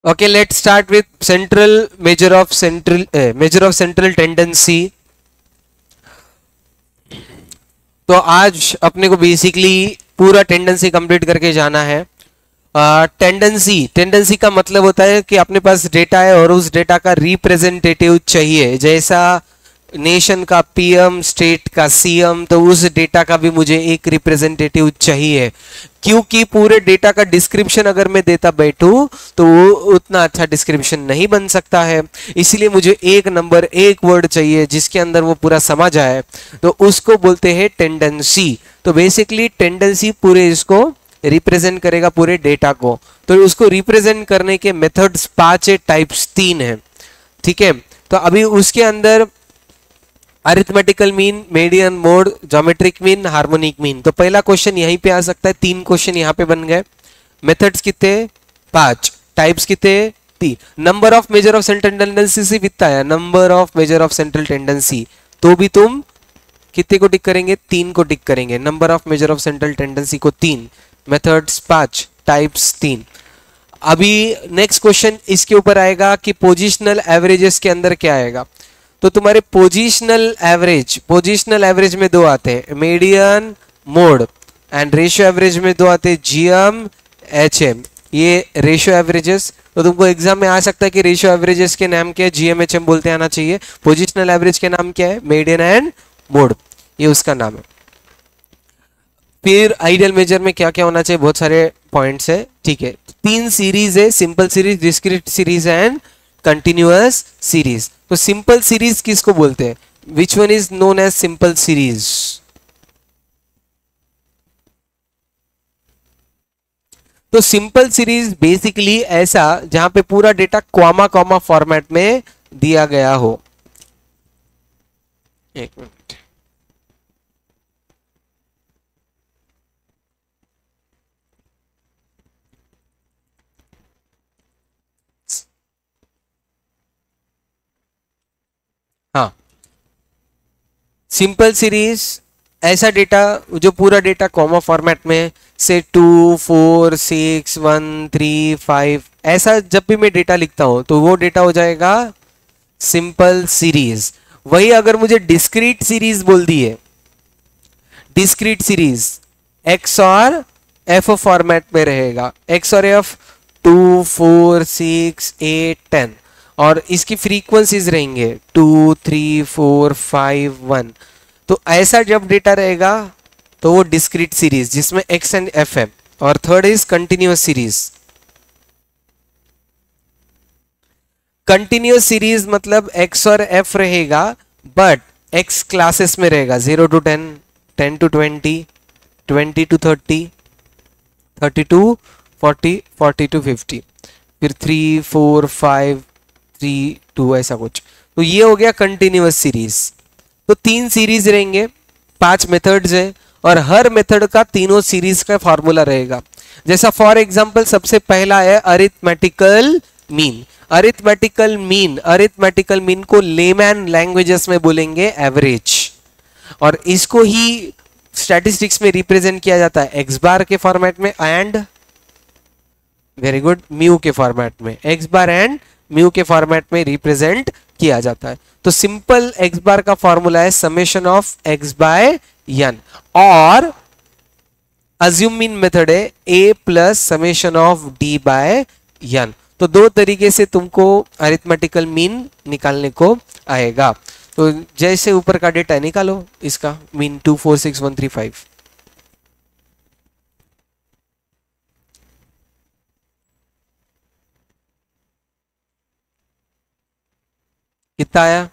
Okay, let's start with central measure of central tendency. तो आज अपने को बेसिकली पूरा टेंडेंसी कंप्लीट करके जाना है। टेंडेंसी का मतलब होता है कि अपने पास डेटा है और उस डेटा का रिप्रेजेंटेटिव चाहिए, जैसा नेशन का पीएम, स्टेट का सीएम, तो उस डेटा का भी मुझे एक रिप्रेजेंटेटिव चाहिए। क्योंकि पूरे डेटा का डिस्क्रिप्शन अगर मैं देता बैठूं तो वो उतना अच्छा डिस्क्रिप्शन नहीं बन सकता है, इसलिए मुझे एक नंबर, एक वर्ड चाहिए जिसके अंदर वो पूरा समा जाए, तो उसको बोलते हैं टेंडेंसी। तो बेसिकली टेंडेंसी पूरे इसको रिप्रेजेंट करेगा, पूरे डेटा को। तो उसको रिप्रेजेंट करने के मेथड्स 5 है, टाइप्स 3 है, ठीक है। तो अभी उसके अंदर arithmetical mean, median, mode, geometric mean, harmonic mean. तो पहला क्वेश्चन यहीं पे आ सकता है, 3 क्वेश्चन यहाँ पे बन गए। मेथड्स कितने? 5। टाइप्स कितने? 3। Number of measure of central tendency से कितना है? Number of measure of central tendency, तो भी तुम कितने को टिक करेंगे? 3 को टिक करेंगे। Number of measure of central tendency को 3, मेथड्स 5, टाइप्स 3। अभी नेक्स्ट क्वेश्चन इसके ऊपर आएगा कि पोजिशनल एवरेजेस के अंदर क्या आएगा। तो तुम्हारे पोजिशनल एवरेज में 2 आते हैं, median, mode, and ratio average में 2 आते हैं, जीएम, एचएम। ये रेशियो एवरेजेस। तो तुमको एग्जाम में आ सकता है कि रेशियो एवरेजेस के नाम क्या है, जीएम, एचएम बोलते आना चाहिए। पोजिशनल एवरेज के नाम क्या है? मीडियन एंड मोड, ये उसका नाम है। फिर आइडियल मेजर में क्या क्या होना चाहिए? बहुत सारे पॉइंट्स है, ठीक है। 3 सीरीज है, simple series, discrete series and continuous series. तो सिंपल सीरीज किसको बोलते हैं? Which one is known as simple series? तो सिंपल सीरीज बेसिकली ऐसा जहां पे पूरा डेटा कॉमा कॉमा फॉर्मेट में दिया गया हो। एक मिनट, हाँ। सिंपल सीरीज ऐसा डेटा जो पूरा डेटा कॉमा फॉर्मेट में से 2, 4, 6, 1, 3, 5 ऐसा जब भी मैं डेटा लिखता हूं तो वो डेटा हो जाएगा सिंपल सीरीज। वही अगर मुझे डिस्क्रीट सीरीज बोल दी है, डिस्क्रीट सीरीज एक्स और एफ फॉर्मेट में रहेगा, एक्स और एफ 2, 4, 6, 8, 10, और इसकी फ्रीक्वेंसीज रहेंगे 2, 3, 4, 5, 1। तो ऐसा जब डेटा रहेगा तो वो डिस्क्रीट सीरीज जिसमें एक्स एंड एफ है। और third is continuous series. Continuous series मतलब एक्स और एफ रहेगा, बट एक्स क्लासेस में रहेगा, 0 to 10, 10 to 20, 20 to 30, 30 to 40, 40 to 50, फिर 3, 4, 5, 3, 2 ऐसा कुछ। तो ये हो गया कंटिन्यूअस सीरीज। तो 3 सीरीज रहेंगे, 5 मेथड्स है, और हर मेथड का तीनों सीरीज का फॉर्मूला रहेगा। जैसा फॉर एग्जांपल सबसे पहला है अरिथमेटिकल मीन। अरिथमेटिकल मीन को लेमैन लैंग्वेजेस में बोलेंगे एवरेज, और इसको ही स्टैटिस्टिक्स में रिप्रेजेंट किया जाता है एक्स बार के फॉर्मेट में एंड, वेरी गुड, म्यू के फॉर्मेट में, एक्स बार एंड म्यू के फॉर्मेट में रिप्रेजेंट किया जाता है। तो सिंपल एक्स बार का फॉर्मूला है summation of X by N, और अज्यूम मीन मेथड है A plus summation of D by N. तो 2 तरीके से तुमको अरिथमेटिकल मीन निकालने को आएगा। तो जैसे ऊपर का डेटा निकालो, इसका मीन 246135, कितना आया?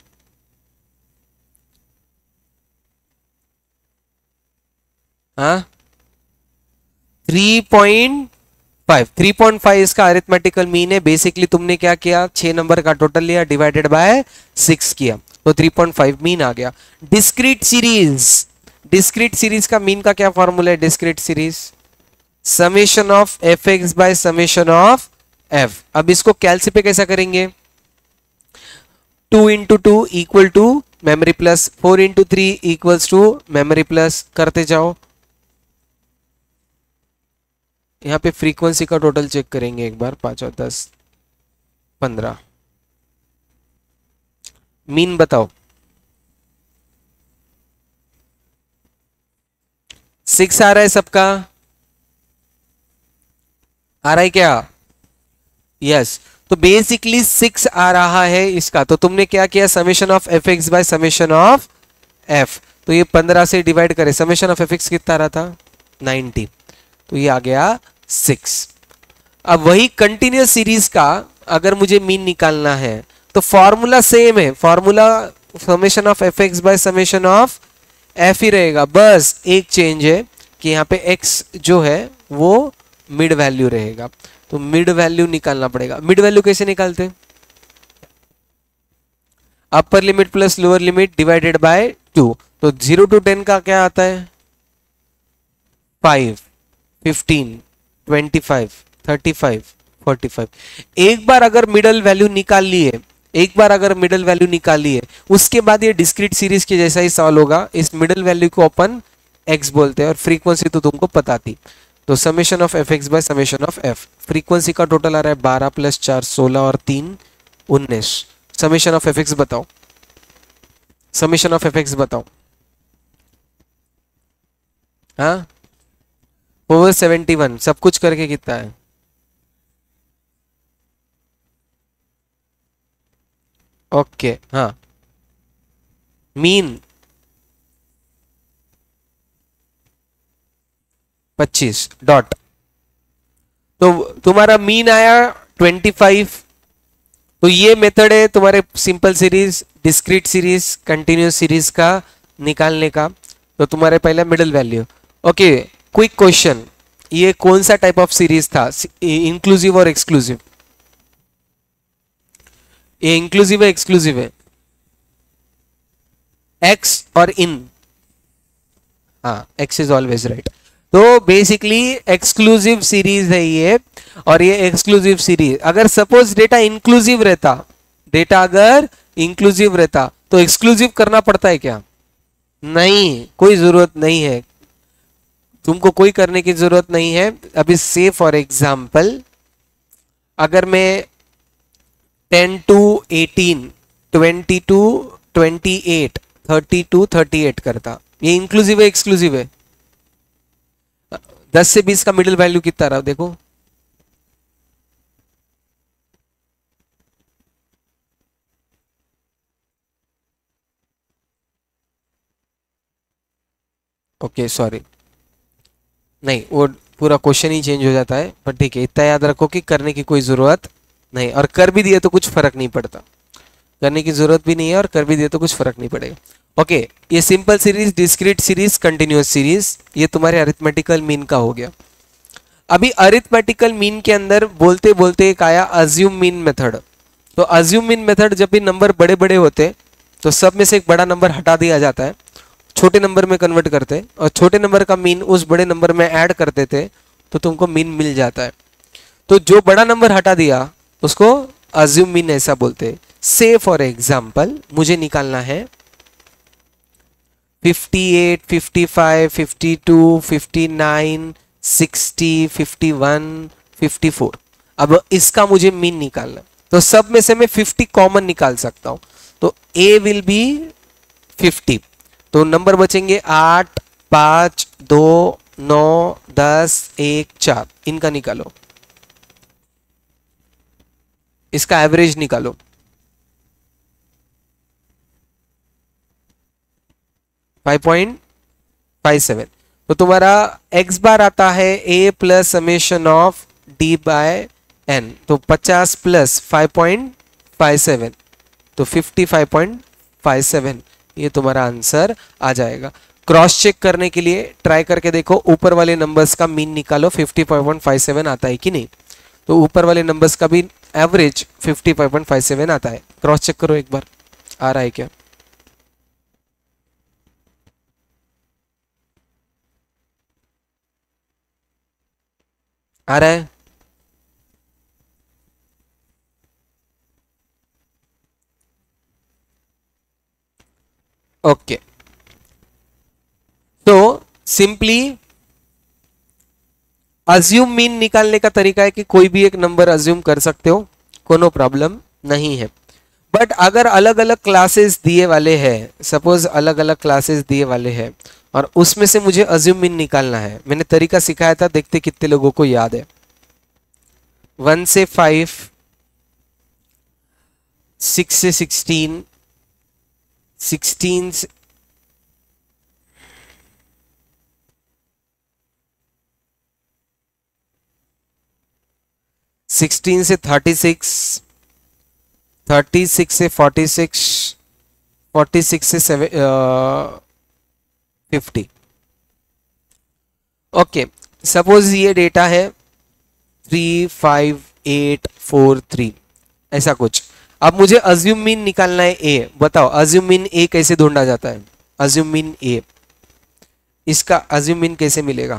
हाँ, 3.5। 3.5 इसका अरिथमेटिकल मीन है। बेसिकली तुमने क्या किया, 6 नंबर का टोटल लिया, डिवाइडेड बाय 6 किया, तो 3.5 मीन आ गया। डिस्क्रीट सीरीज का मीन का क्या फॉर्मूला है? Discrete series summation of F x by summation of F. अब इसको कैलसी पे कैसा करेंगे? 2 into 2 equal to memory plus, 4 into 3 equals to memory plus, करते जाओ। यहाँ पे फ्रीक्वेंसी का टोटल चेक करेंगे एक बार, 5 और 10, 15। मीन बताओ। 6 आ रहा है सबका? आ रहा है क्या? यस। तो बेसिकली 6 आ रहा है इसका, तो तुमने क्या किया, summation of F x by summation of F. तो ये 15 से डिवाइड करे, समेशन ऑफ एफ एक्स कितना आ रहा था? 90। तो ये आ गया 6। अब वही कंटिन्यूस सीरीज का अगर मुझे मीन निकालना है तो फॉर्मूला सेम है, formula summation of F x by summation of F ही रहेगा, बस एक चेंज है कि यहाँ पे एक्स जो है वो मिड वैल्यू रहेगा। तो मिड वैल्यू निकालना पड़ेगा। मिड वैल्यू कैसे निकालते हैं? Upper limit plus lower limit divided by 2। तो 0 to 10 का क्या आता है? 5, 15, 25, 35, 45। एक बार अगर मिडल वैल्यू निकाल लिए, एक बार अगर मिडल वैल्यू निकाल लिए, उसके बाद ये डिस्क्रीट सीरीज के जैसा ही सॉल्व होगा। इस मिडल वैल्यू को अपन एक्स बोलते हैं और फ्रीक्वेंसी तो तुमको पता थी। तो summation of F x by summation of f, frequency का टोटल आ रहा है 12 + 4 16 और 3 19। समेशन ऑफ एफ एक्स बताओ, समेशन ऑफ एफ एक्स बताओ। हाँ, 471 सब कुछ करके कितना है? ओके हाँ, मीन 25 डॉट। तो तुम्हारा मीन आया 25। तो ये मेथड है तुम्हारे simple series, discrete series, continuous series का निकालने का। तो तुम्हारे पहला middle value. Okay, quick question, ये कौन सा टाइप ऑफ सीरीज था, इंक्लूसिव और एक्सक्लूसिव? ये इंक्लूसिव है एक्सक्लूसिव है? एक्स और इन, हाँ, एक्स इज ऑलवेज राइट। तो बेसिकली एक्सक्लूसिव सीरीज है ये। और ये एक्सक्लूसिव सीरीज अगर सपोज डेटा इंक्लूसिव रहता, डेटा अगर इंक्लूसिव रहता तो एक्सक्लूसिव करना पड़ता है क्या? नहीं, कोई जरूरत नहीं है, तुमको कोई करने की जरूरत नहीं है। अभी से फॉर एग्जांपल अगर मैं 10 to 18, 20 to 28, 30 to 38 करता, ये इंक्लूसिव है एक्सक्लूसिव है? 10 से 20 का मिडिल वैल्यू कितना रहा देखो। ओके सॉरी, नहीं वो पूरा क्वेश्चन ही चेंज हो जाता है, पर ठीक है, इतना याद रखो कि करने की कोई जरूरत नहीं, और कर भी दिए तो कुछ फर्क नहीं पड़ता। करने की जरूरत भी नहीं है और कर भी दिए तो कुछ फर्क नहीं पड़ेगा। ओके, ये simple series, discrete series, continuous series, ये तुम्हारे अरिथमेटिकल मीन का हो गया। अभी अरिथमेटिकल मीन के अंदर बोलते बोलते एक आया अज्यूम मीन मेथड। तो अज्यूम मीन मेथड, जब भी नंबर बड़े बड़े होते तो सब में से एक बड़ा नंबर हटा दिया जाता है, छोटे नंबर में कन्वर्ट करते और छोटे नंबर का मीन उस बड़े नंबर में ऐड कर देते, तो तुमको मीन मिल जाता है। तो जो बड़ा नंबर हटा दिया उसको अज्यूम मीन ऐसा बोलते। से फॉर एग्जाम्पल मुझे निकालना है 58, 55, 52, 59, 60, 51, 54। अब इसका मुझे मीन निकालना, तो सब में से मैं 50 कॉमन निकाल सकता हूं। तो ए विल बी 50। तो नंबर बचेंगे 8, 5, 2, 9, 10, 1, 4। इनका निकालो, इसका एवरेज निकालो। 5.57। तो तुम्हारा x बार आता है a plus summation of d by n। तो 50 प्लस 5.57, तो 55.57, ये तुम्हारा आंसर आ जाएगा। क्रॉस चेक करने के लिए ट्राई करके देखो, ऊपर वाले नंबर्स का मीन निकालो, 55.57 आता है कि नहीं। तो ऊपर वाले नंबर्स का भी एवरेज 55.57 आता है। क्रॉस चेक करो एक बार, आ रहा है क्या? आ रहा है? ओके, तो सिंपली अज्यूम मीन निकालने का तरीका है कि कोई भी एक नंबर अज्यूम कर सकते हो कोनो प्रॉब्लम नहीं है। बट अगर अलग अलग क्लासेस दिए वाले हैं, सपोज अलग अलग क्लासेस दिए वाले हैं और उसमें से मुझे अज्यूम मीन निकालना है, मैंने तरीका सिखाया था, देखते कितने लोगों को याद है। 1 से 5, 6 से 16, 16 से 16 से 36, 36 से 46, 46 से 50। ओके, सपोज ये डेटा है 3, 5, 8, 4, 3 ऐसा कुछ। अब मुझे अज्यूम मीन निकालना है ए। बताओ अज्यूम मीन ए कैसे ढूंढा जाता है? अज्यूम मीन ए, इसका अज्यूम मीन कैसे मिलेगा?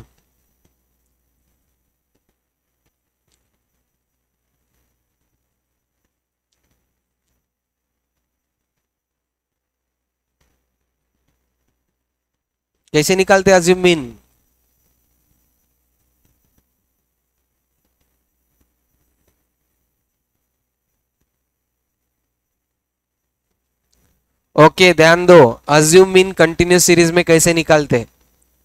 कैसे निकालते हैं अज्यूम मीन? ओके, ध्यान दो, अज्यूम मीन कंटिन्यूस सीरीज में कैसे निकालते हैं?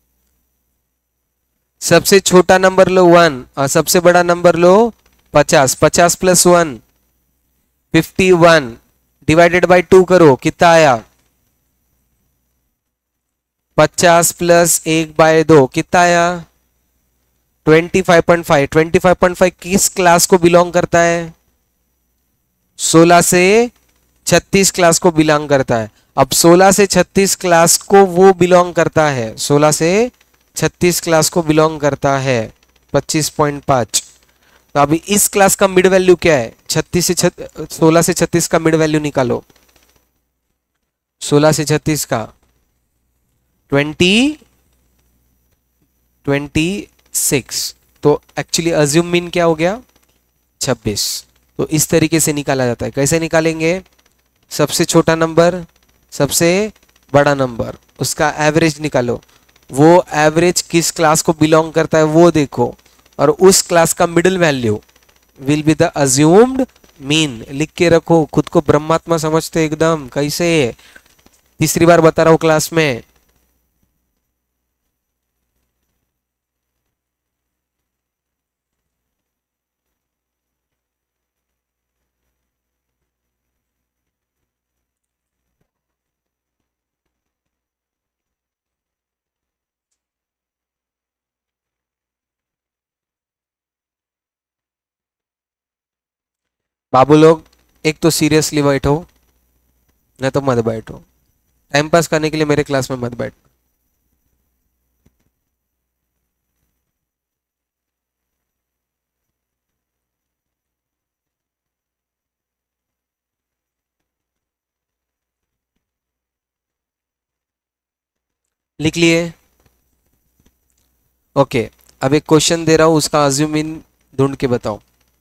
सबसे छोटा नंबर लो 1 और सबसे बड़ा नंबर लो 50। 50 प्लस 1 51 डिवाइडेड बाय 2 करो, कितना आया? 50 प्लस 1 बाय 2 कितना आया? 25.5। 25.5 किस क्लास को बिलोंग करता है? 16 से 36 क्लास को बिलोंग करता है। अब 16 से 36 क्लास को वो बिलोंग करता है, 16 से 36 क्लास को बिलोंग करता है 25.5। तो अभी इस क्लास का मिड वैल्यू क्या है? 16 से 36 का मिड वैल्यू निकालो। 16 से 36 का 26। तो एक्चुअली अज्यूम मीन क्या हो गया? 26। तो इस तरीके से निकाला जाता है। कैसे निकालेंगे? सबसे छोटा नंबर, सबसे बड़ा नंबर, उसका एवरेज निकालो। वो एवरेज किस क्लास को बिलोंग करता है वो देखो, और उस क्लास का middle value will be the assumed mean. लिख के रखो, खुद को ब्रह्मात्मा समझते एकदम। कैसे? तीसरी बार बता रहा हूं क्लास में। बाबू लोग, एक तो सीरियसली बैठो, नहीं तो मत बैठो। टाइम पास करने के लिए मेरे क्लास में मत बैठ। लिख लिए? ओके, अब एक क्वेश्चन दे रहा हूं, उसका अज्यूम इन ढूंढ के बताओ।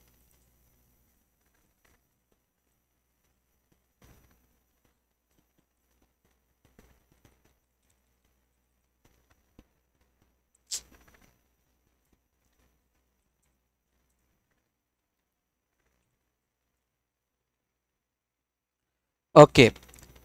ओके,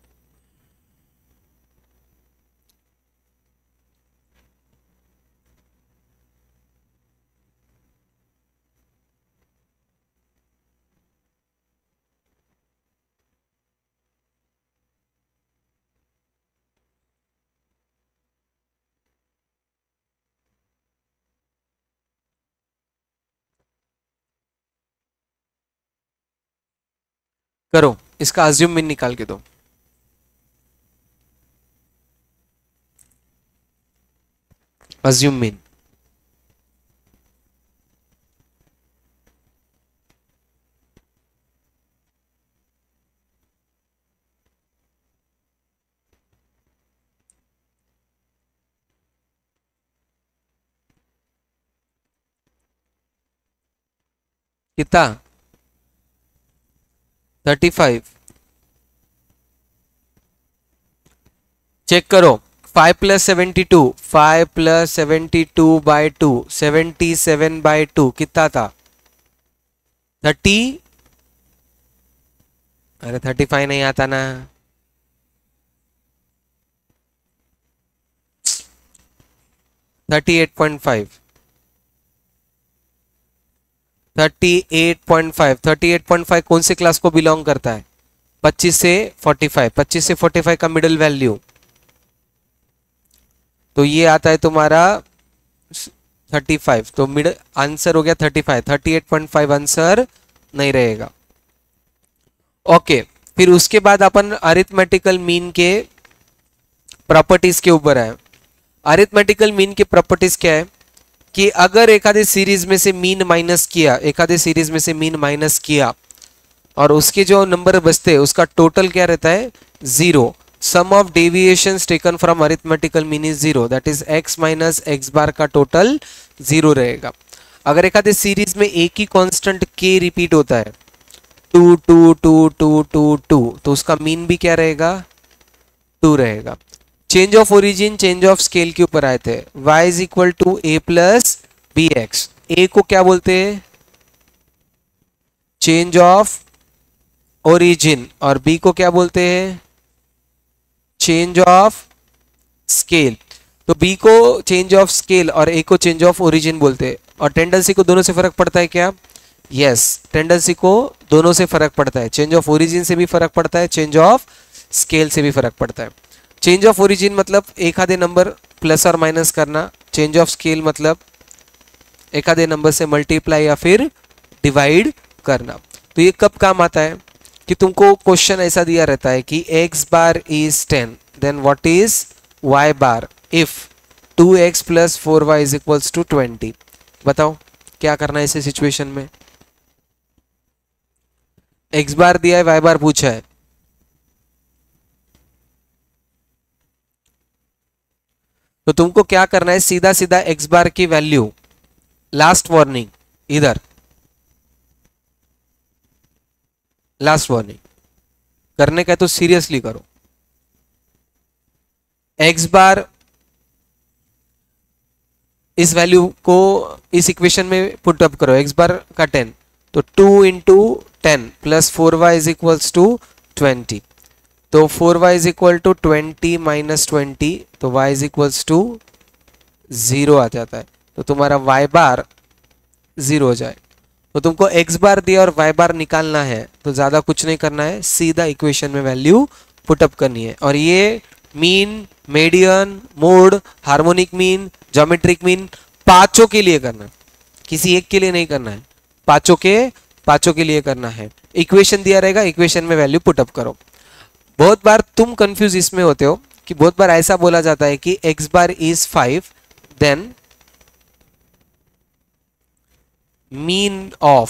करो, इसका अज्यूम मीन निकाल के दो। अज्यूम मीन कितना? 35। चेक करो, 5 प्लस 72, 5 प्लस 72/2 77/2 कितना था? 30। अरे 35 नहीं आता ना। 38.5, 38.5, 38.5 कौन से क्लास को बिलोंग करता है? 25 से 45, 25 से 45 का मिडिल वैल्यू, तो ये आता है तुम्हारा 35, तो मिड आंसर हो गया 35, 38.5 आंसर नहीं रहेगा। ओके, फिर उसके बाद अपन अरिथमेटिकल मीन के प्रॉपर्टीज के ऊपर है। अरिथमेटिकल मीन की प्रॉपर्टीज क्या है कि अगर एखादे सीरीज में से मीन माइनस किया, एखादे सीरीज में से मीन माइनस किया और उसके जो नंबर बचते हैं उसका टोटल क्या रहता है? Zero. Sum of deviations taken from arithmetical mean is zero, that is x minus x bar का टोटल जीरो रहेगा। अगर एखादे सीरीज में एक ही कांस्टेंट k रिपीट होता है, 2 2 2 2 2 2, तो उसका मीन भी क्या रहेगा? 2 रहेगा। Change of origin, change of scale के ऊपर आए थे। y is equal to a plus b x. A को क्या बोलते हैं? चेंज ऑफ ओरिजिन, और बी को क्या बोलते हैं? Change of scale. तो बी को चेंज ऑफ स्केल और ए को चेंज ऑफ ओरिजिन बोलते हैं। और टेंडेंसी को दोनों से फर्क पड़ता है क्या? यस, टेंडेंसी को दोनों से फर्क पड़ता है। चेंज ऑफ ओरिजिन से भी फर्क पड़ता है, चेंज ऑफ स्केल से भी फर्क पड़ता है। चेंज ऑफ ओरिजिन मतलब एक आधे नंबर प्लस और माइनस करना, चेंज ऑफ स्केल मतलब एक आधे नंबर से मल्टीप्लाई या फिर डिवाइड करना। तो ये कब काम आता है कि तुमको क्वेश्चन ऐसा दिया रहता है कि x bar is 10, then what is y bar if 2x plus 4y is equals to 20। बताओ क्या करना है ऐसे सिचुएशन में? x बार दिया है, y बार पूछा है, तो तुमको क्या करना है? सीधा सीधा x बार की वैल्यू, लास्ट वार्निंग, इधर लास्ट वार्निंग करने का है तो सीरियसली करो। x बार इस वैल्यू को इस इक्वेशन में पुट अप करो। x बार का 10, तो 2 into 10 plus 4y is equals to 20, तो 4y is equal to 20 minus 20, तो y इज इक्वल्स टू 0 आ जाता है। तो तुम्हारा y बार 0 हो जाए। तो तुमको x बार दिया और y बार निकालना है, तो ज्यादा कुछ नहीं करना है, सीधा इक्वेशन में वैल्यू पुटअप करनी है। और ये mean, median, mode, harmonic mean, geometric mean पांचों के लिए करना है, किसी एक के लिए नहीं करना है, पांचों के लिए करना है। इक्वेशन दिया रहेगा, इक्वेशन में वैल्यू पुटअप करो। बहुत बार तुम कंफ्यूज इसमें होते हो कि बहुत बार ऐसा बोला जाता है कि x bar is 5, then mean of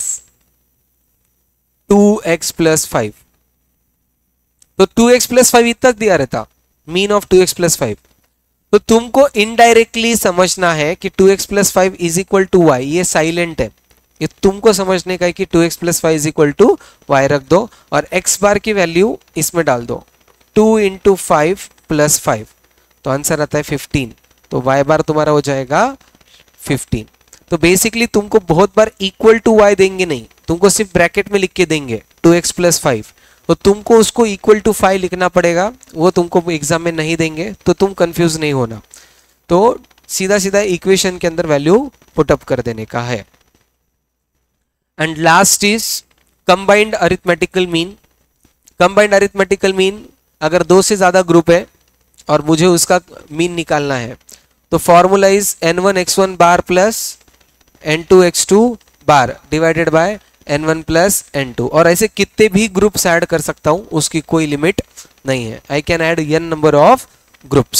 2x plus 5, तो 2x प्लस 5 इतना दिया रहता, मीन ऑफ 2x प्लस 5। तो तुमको इनडायरेक्टली समझना है कि 2x plus 5 is equal to y, ये साइलेंट है, ये तुमको समझने का है कि 2x plus 5 is equal to y रख दो और x बार की वैल्यू इसमें डाल दो, 2 इंटू 5 प्लस 5, तो आंसर आता है 15, तो y बार तुम्हारा हो जाएगा 15। तो बेसिकली तुमको बहुत बार इक्वल टू y देंगे नहीं, तुमको सिर्फ ब्रैकेट में लिख के देंगे 2x प्लस 5, तो तुमको उसको इक्वल टू 5 लिखना पड़ेगा, वो तुमको एग्जाम में नहीं देंगे, तो तुम कंफ्यूज नहीं होना। तो सीधा सीधा इक्वेशन के अंदर वैल्यू पुटअप कर देने का है। And last is combined arithmetical mean. Combined arithmetical mean, अगर दो से ज्यादा ग्रुप है और मुझे उसका मीन निकालना है, तो formula is n1 x1 bar plus n2 x2 bar divided by n1 plus n2, और ऐसे कितने भी ग्रुप्स ऐड कर सकता हूं, उसकी कोई लिमिट नहीं है। I can add n number of groups.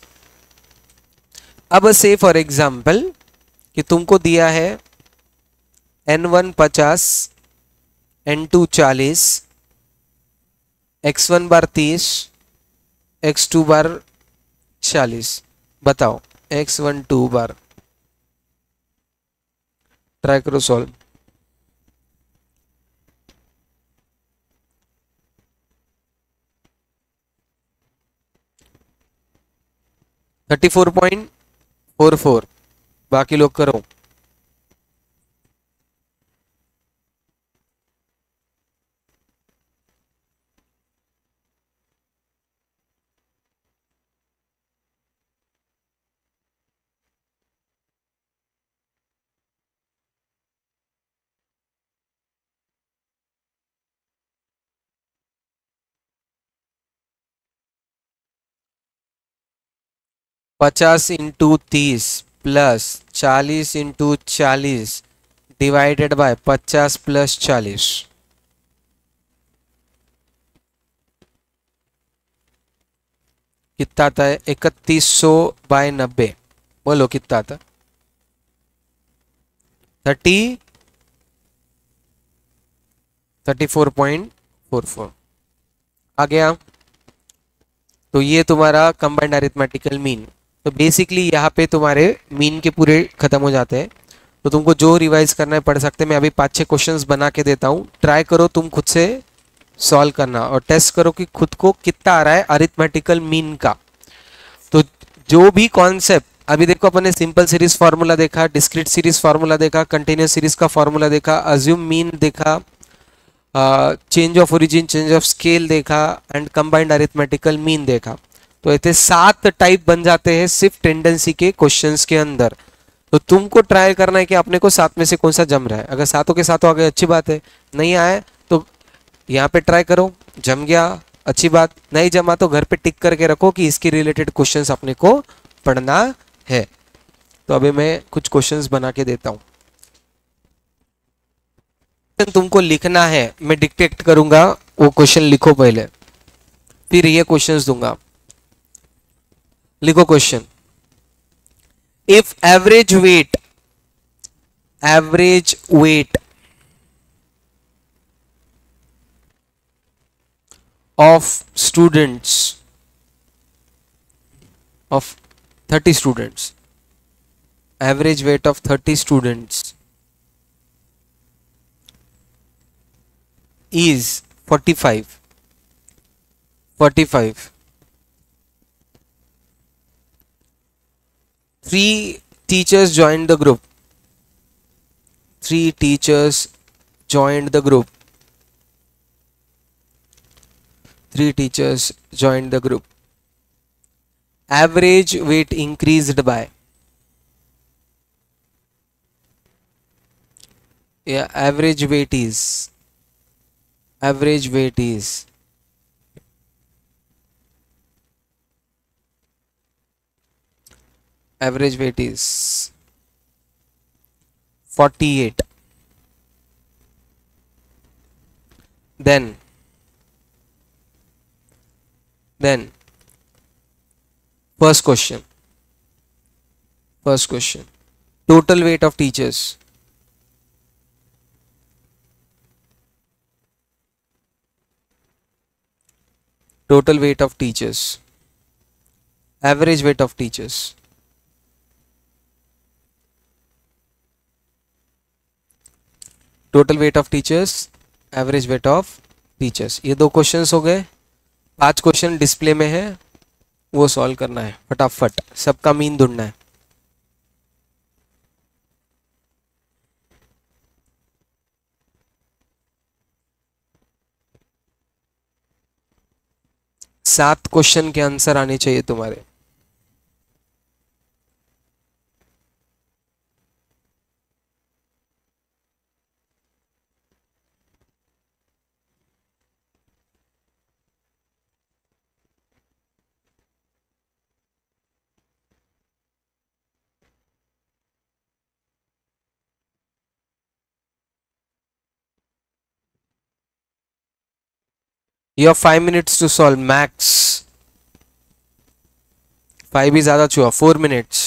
अब से फॉर एग्जाम्पल कि तुमको दिया है n1 50, n2 40, x1 बार 30, x2 बार 40, बताओ x1 2 बार, ट्राई करो सॉल्व। $34.44, बाकी लोग करो। 50 into 30 plus 40 into 40 divided by 50 plus 40, कितना आता है? 3100 बाय 90, बोलो कितना आता? 34.44 आ गया। तो ये तुम्हारा कंबाइंड अरिथमेटिकल मीन। तो बेसिकली यहाँ पे तुम्हारे मीन के पूरे खत्म हो जाते हैं। तो तुमको जो रिवाइज करना है पढ़ सकते हैं। मैं अभी 5-6 क्वेश्चंस बना के देता हूँ, ट्राई करो तुम खुद से सॉल्व करना और टेस्ट करो कि खुद को कितना आ रहा है अरिथमेटिकल मीन का। तो जो भी कॉन्सेप्ट अभी देखो, अपन ने सिंपल सीरीज फार्मूला देखा, डिस्क्रीट सीरीज फार्मूला देखा, कंटिन्यूस सीरीज का फार्मूला देखा, अज्यूम मीन देखा, change of origin, change of scale देखा एंड कंबाइंड अरिथमेटिकल मीन देखा। तो ऐसे 7 टाइप बन जाते हैं सिर्फ टेंडेंसी के क्वेश्चंस के अंदर। तो तुमको ट्राई करना है कि अपने को 7 में से कौन सा जम रहा है। अगर सातों के सातों आ गए अच्छी बात है, नहीं आए तो यहाँ पे ट्राई करो, जम गया अच्छी बात, नहीं जमा तो घर पे टिक करके रखो कि इसके रिलेटेड क्वेश्चंस अपने को पढ़ना है। तो अभी मैं कुछ क्वेश्चंस बना के देता हूं, तुमको लिखना है, मैं डिक्टेट करूंगा, वो क्वेश्चन लिखो पहले, फिर ये क्वेश्चंस दूंगा। लिखो question. If average weight of students of 30 students, average weight of 30 students is 45. Three teachers joined the group. Three teachers joined the group. Three teachers joined the group. Average weight increased by. Yeah, average weight is. Average weight is. Average weight is 48. Then first question. Total weight of teachers. Total weight of teachers. Average weight of teachers. Total weight of teachers. Average weight of teachers. ये दो questions हो गए। 5 question display में है, वो solve करना है फटाफट, सबका मीन ढूंढना है। सात क्वेश्चन के आंसर आने चाहिए तुम्हारे। You have 5 minutes to solve max. 5 भी ज्यादा छुआ, 4 minutes.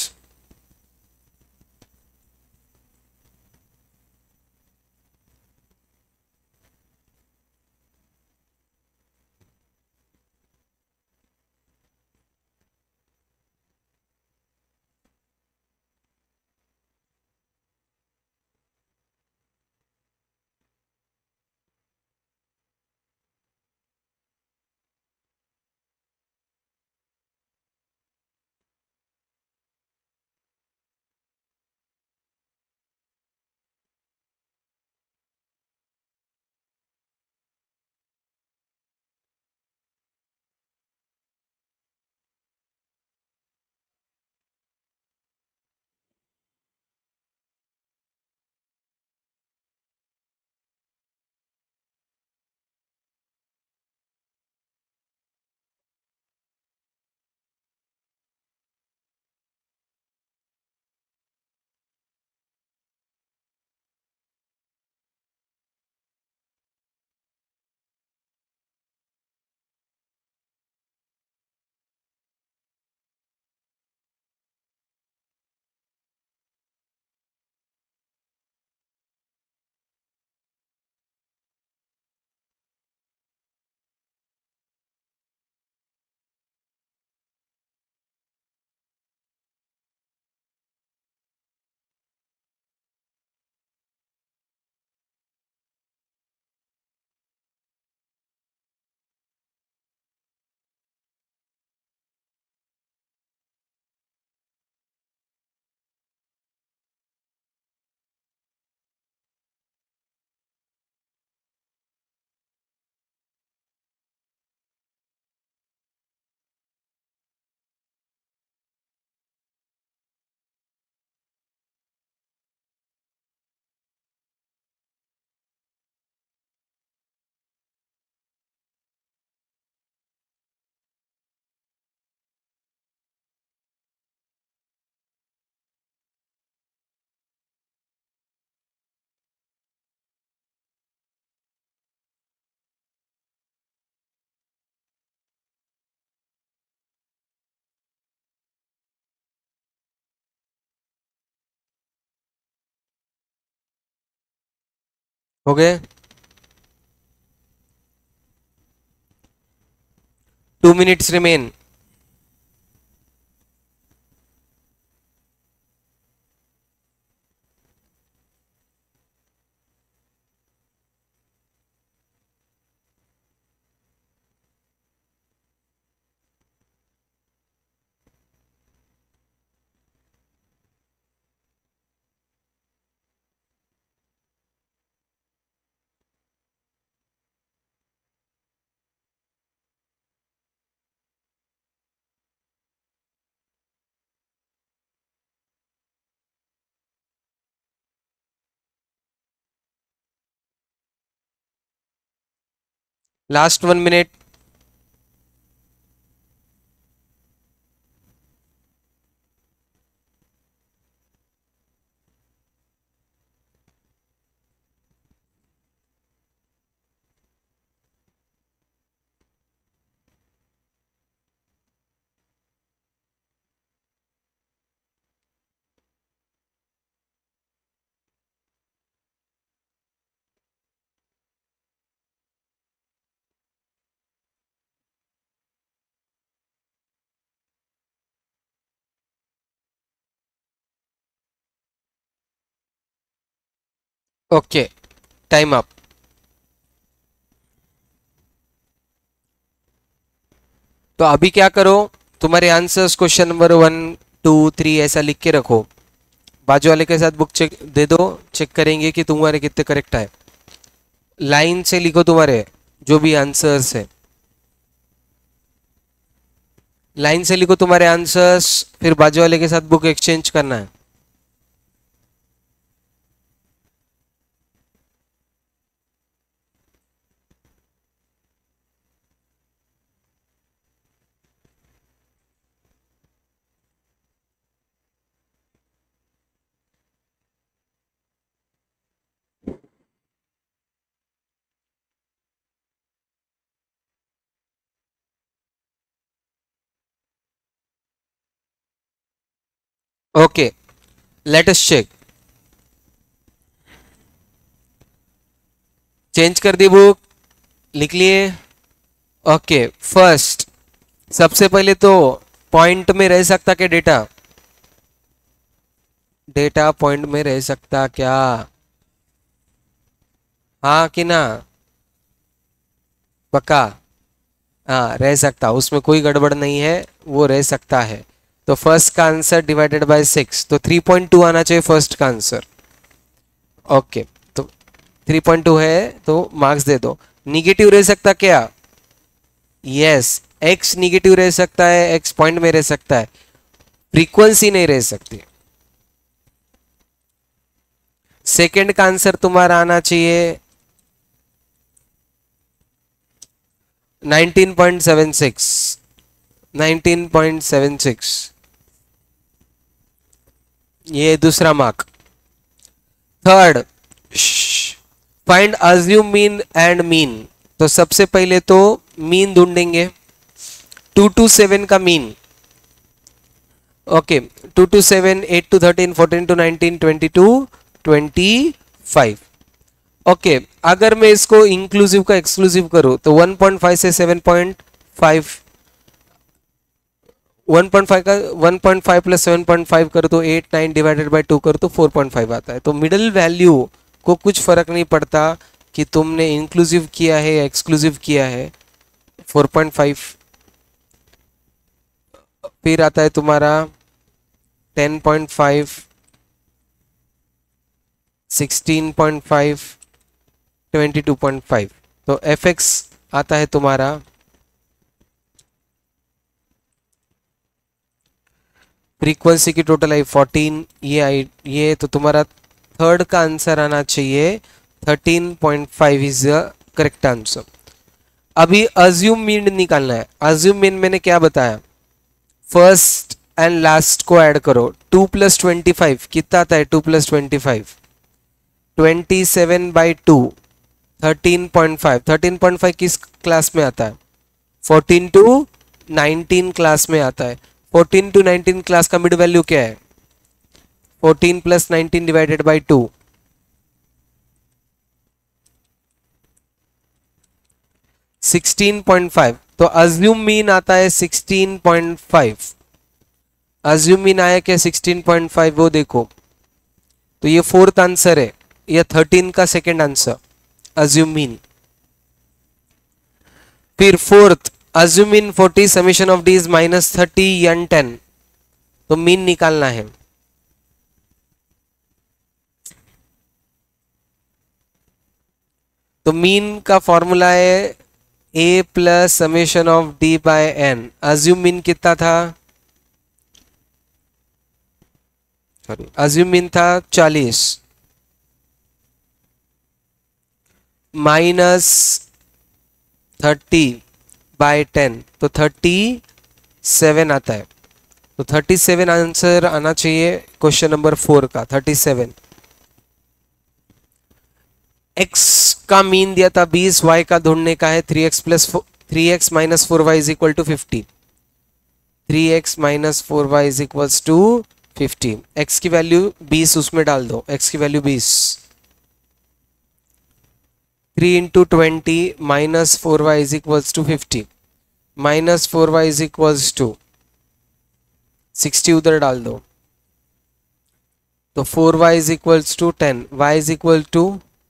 हो गए? 2 minutes remain. Last 1 minute. Okay, time up. तो अभी क्या करो, तुम्हारे आंसर्स क्वेश्चन नंबर 1 2 3 ऐसा लिख के रखो। बाजू वाले के साथ बुक चेक दे दो, चेक करेंगे कि तुम्हारे कितने करेक्ट है। लाइन से लिखो तुम्हारे जो भी आंसर्स है, लाइन से लिखो तुम्हारे आंसर्स, फिर बाजू वाले के साथ बुक एक्सचेंज करना है। Okay, let us check. Change कर दी बुक, लिख लिए। ओके, फर्स्ट, सबसे पहले तो पॉइंट में रह सकता क्या डेटा? डेटा पॉइंट में रह सकता क्या? हाँ कि ना? पक्का? हाँ, रह सकता, उसमें कोई गड़बड़ नहीं है, वो रह सकता है। तो फर्स्ट का आंसर डिवाइडेड बाय 6, तो 3.2 आना चाहिए फर्स्ट का आंसर। ओके, तो 3.2 है तो मार्क्स दे दो। निगेटिव रह सकता क्या? यस, एक्स निगेटिव रह सकता है, एक्स पॉइंट में रह सकता है, फ्रीक्वेंसी नहीं रह सकती। सेकंड का आंसर तुम्हारा आना चाहिए 19.76, 19.76, ये दूसरा mark. Third, find assume mean and mean, तो सबसे पहले तो मीन ढूंढेंगे। 2 to 7 का mean. Okay, 2 to 7, 8 to 13, 14 to 19, 22, 25। Okay, अगर मैं इसको इंक्लूसिव का एक्सक्लूसिव करूं तो 1.5 से 7.5, 1.5 का 1.5 प्लस 7.5 करो तो 8, 9 डिवाइडेड बाय 2 करो तो 4.5 आता है। तो मिडिल वैल्यू को कुछ फर्क नहीं पड़ता कि तुमने इंक्लूसिव किया है या एक्सक्लूसिव किया है। 4.5 फिर आता है तुम्हारा 10.5, 16.5, 22.5। तो एफ एक्स आता है तुम्हारा फ्रीक्वेंसी की टोटल आई 14, ये आई, ये तो तुम्हारा थर्ड का आंसर आना चाहिए 13.5 इज द करेक्ट आंसर। अभी अज्यूम मीन निकालना है। अज्यूम मीन मैंने क्या बताया, फर्स्ट एंड लास्ट को ऐड करो। 2 + 25 कितना आता है? 2 + 25, 27/2, 13.5। 13.5 किस क्लास में आता है? 14 to 19 क्लास में आता है। 14 to 19 क्लास का मिड वैल्यू क्या है? 14 + 19 डिवाइडेड बाय 2, 16.5, तो अज्यूम मीन आता है 16.5। अज्यूम मीन आया क्या 16.5, वो देखो। तो ये फोर्थ आंसर है, ये 13 का सेकंड आंसर, अज्यूम मीन। फिर fourth, assume mean 40, summation of d is -30 n 10, तो मीन निकालना है। तो मीन का फॉर्मूला है a plus summation of d by n। Assume mean कितना था, सॉरी अज्यूम मीन था 40 माइनस 30 बाय 10, तो 37 आता है। तो 37 आंसर आना चाहिए क्वेश्चन नंबर 4 का, 37। x का मीन दिया था 20, y का ढूंढने का है 3x minus 4y is equal to 50। 3x minus 4y is equal to 50। x की वैल्यू 20 उसमें डाल दो, x की value 20। 3 into 20 minus 4y is equal to 50, minus 4y is equal to 60 उधर डाल दो, तो 4y is equal to 10, y is equal to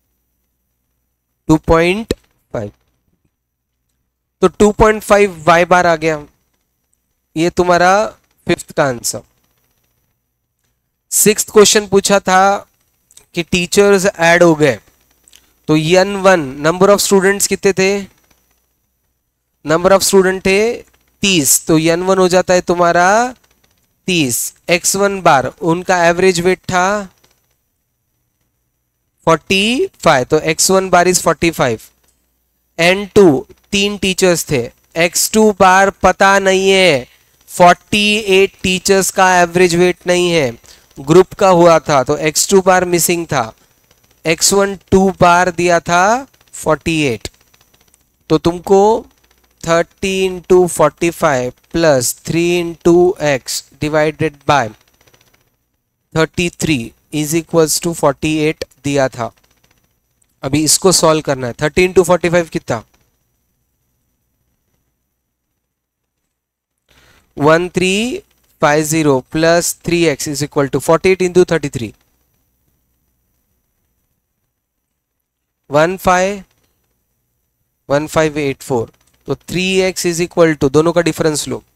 2.5। तो 2.5 y बार आ गया, ये तुम्हारा फिफ्थ का आंसर। सिक्स्थ क्वेश्चन पूछा था कि टीचर्स ऐड हो गए, तो n1 नंबर ऑफ स्टूडेंट्स कितने थे, नंबर ऑफ स्टूडेंट थे 30, तो n1 हो जाता है तुम्हारा 30। x1 बार उनका एवरेज वेट था 45, तो x1 बार इज 45। n2 तीन टीचर्स थे, x2 बार पता नहीं है, 48 टीचर्स का एवरेज वेट नहीं है, ग्रुप का हुआ था, तो x2 बार मिसिंग था। x1 2 बार दिया था 48, तो तुमको 30 into 45 plus 3 into x divided by 33 is equals to 48 दिया था। अभी इसको सॉल्व करना है। 30 इंटू 45 कितना, 1350 plus 3x is equal to 48 into 33, 1584, तो 3x इज इक्वल टू, दोनों का डिफरेंस लो,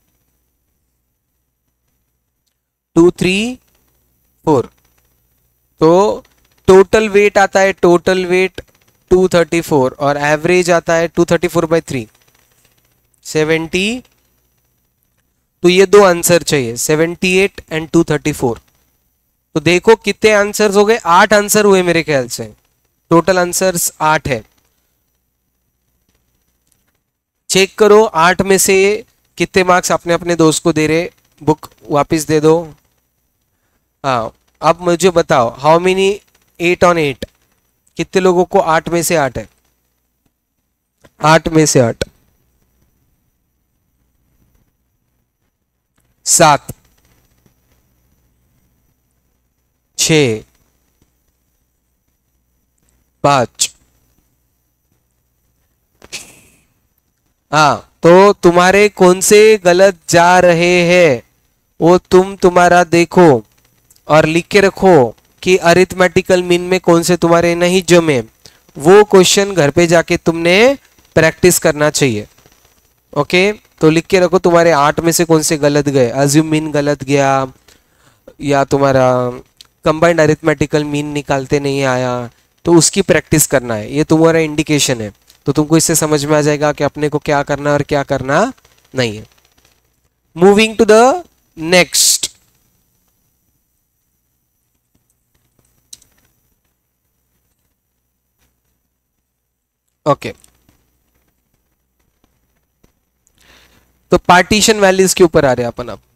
234। तो टोटल वेट आता है, टोटल वेट 234 और एवरेज आता है 234/3 70। तो ये दो आंसर चाहिए, 78 एंड 234। तो देखो कितने आंसर्स हो गए, 8 आंसर हुए मेरे ख्याल से, टोटल आंसर्स 8 है। चेक करो 8 में से कितने मार्क्स अपने अपने दोस्त को दे रहे, बुक वापस दे दो। हाँ अब मुझे बताओ, हाउ मेनी 8 on 8, कितने लोगों को 8 में से 8 है, 8 में से 8, 7, 6, 5। हाँ तो तुम्हारे कौन से गलत जा रहे हैं वो तुम्हारा देखो और लिख के रखो कि अरिथमेटिकल मीन में कौन से तुम्हारे नहीं जमे, वो क्वेश्चन घर पे जाके तुमने प्रैक्टिस करना चाहिए। ओके तो लिख के रखो तुम्हारे 8 में से कौन से गलत गए, अज्यूम मीन गलत गया, या तुम्हारा कंबाइंड अरिथमेटिकल मीन निकालते नहीं आया, तो उसकी प्रैक्टिस करना है। ये तुम्हारा इंडिकेशन है, तो तुमको इससे समझ में आ जाएगा कि अपने को क्या करना है और क्या करना नहीं है। Moving to the next, okay तो पार्टीशन वैल्यूज के ऊपर आ रहे हैं अपन अब।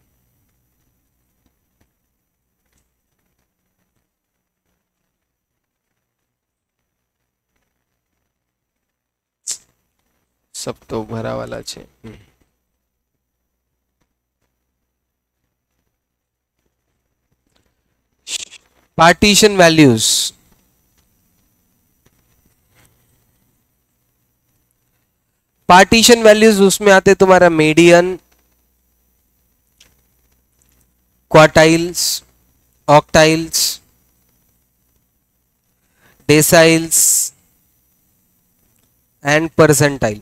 सब तो भरा वाला है। पार्टीशन वैल्यूज, पार्टीशन वैल्यूज उसमें आते तुम्हारा median, quartiles, octiles, deciles and percentile.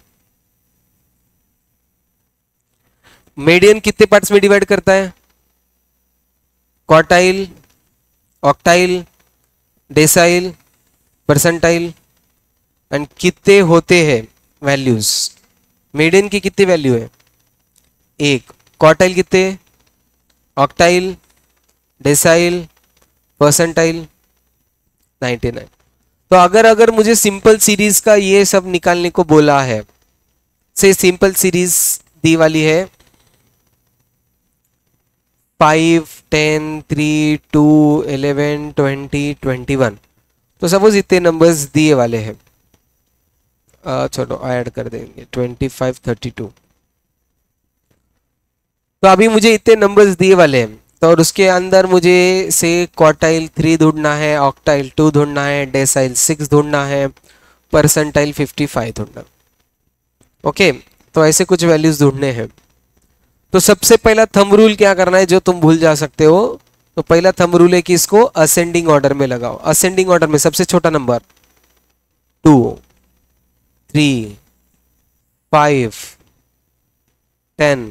Median कितने पार्ट्स में डिवाइड करता है? Quartile, octile, decile, percentile. And कितने होते हैं वैल्यूज? मीडियन की कितनी वैल्यू है? एक। क्वार्टाइल कितने? Octile, decile, percentile 99। तो अगर अगर मुझे सिंपल सीरीज का ये सब निकालने को बोला है, से सिंपल सीरीज दी वाली है 5, 10, 3, 2, 11, 20, 21। तो सपोज इतने नंबर्स दिए वाले हैं, चलो ऐड कर देंगे 25, 32। तो अभी मुझे इतने नंबर्स दिए वाले हैं, तो और उसके अंदर मुझे से क्वार्टाइल 3 ढूंढना है, ऑक्टाइल 2 ढूंढना है, डेसाइल 6 ढूंढना है, परसेंटाइल 55 ढूंढना। ओके, तो ऐसे कुछ वैल्यूज ढूंढने हैं। तो सबसे पहला थंब रूल क्या करना है जो तुम भूल जा सकते हो? तो पहला थंब रूल है कि इसको असेंडिंग ऑर्डर में लगाओ। असेंडिंग ऑर्डर में सबसे छोटा नंबर 2, 3, 5, 10,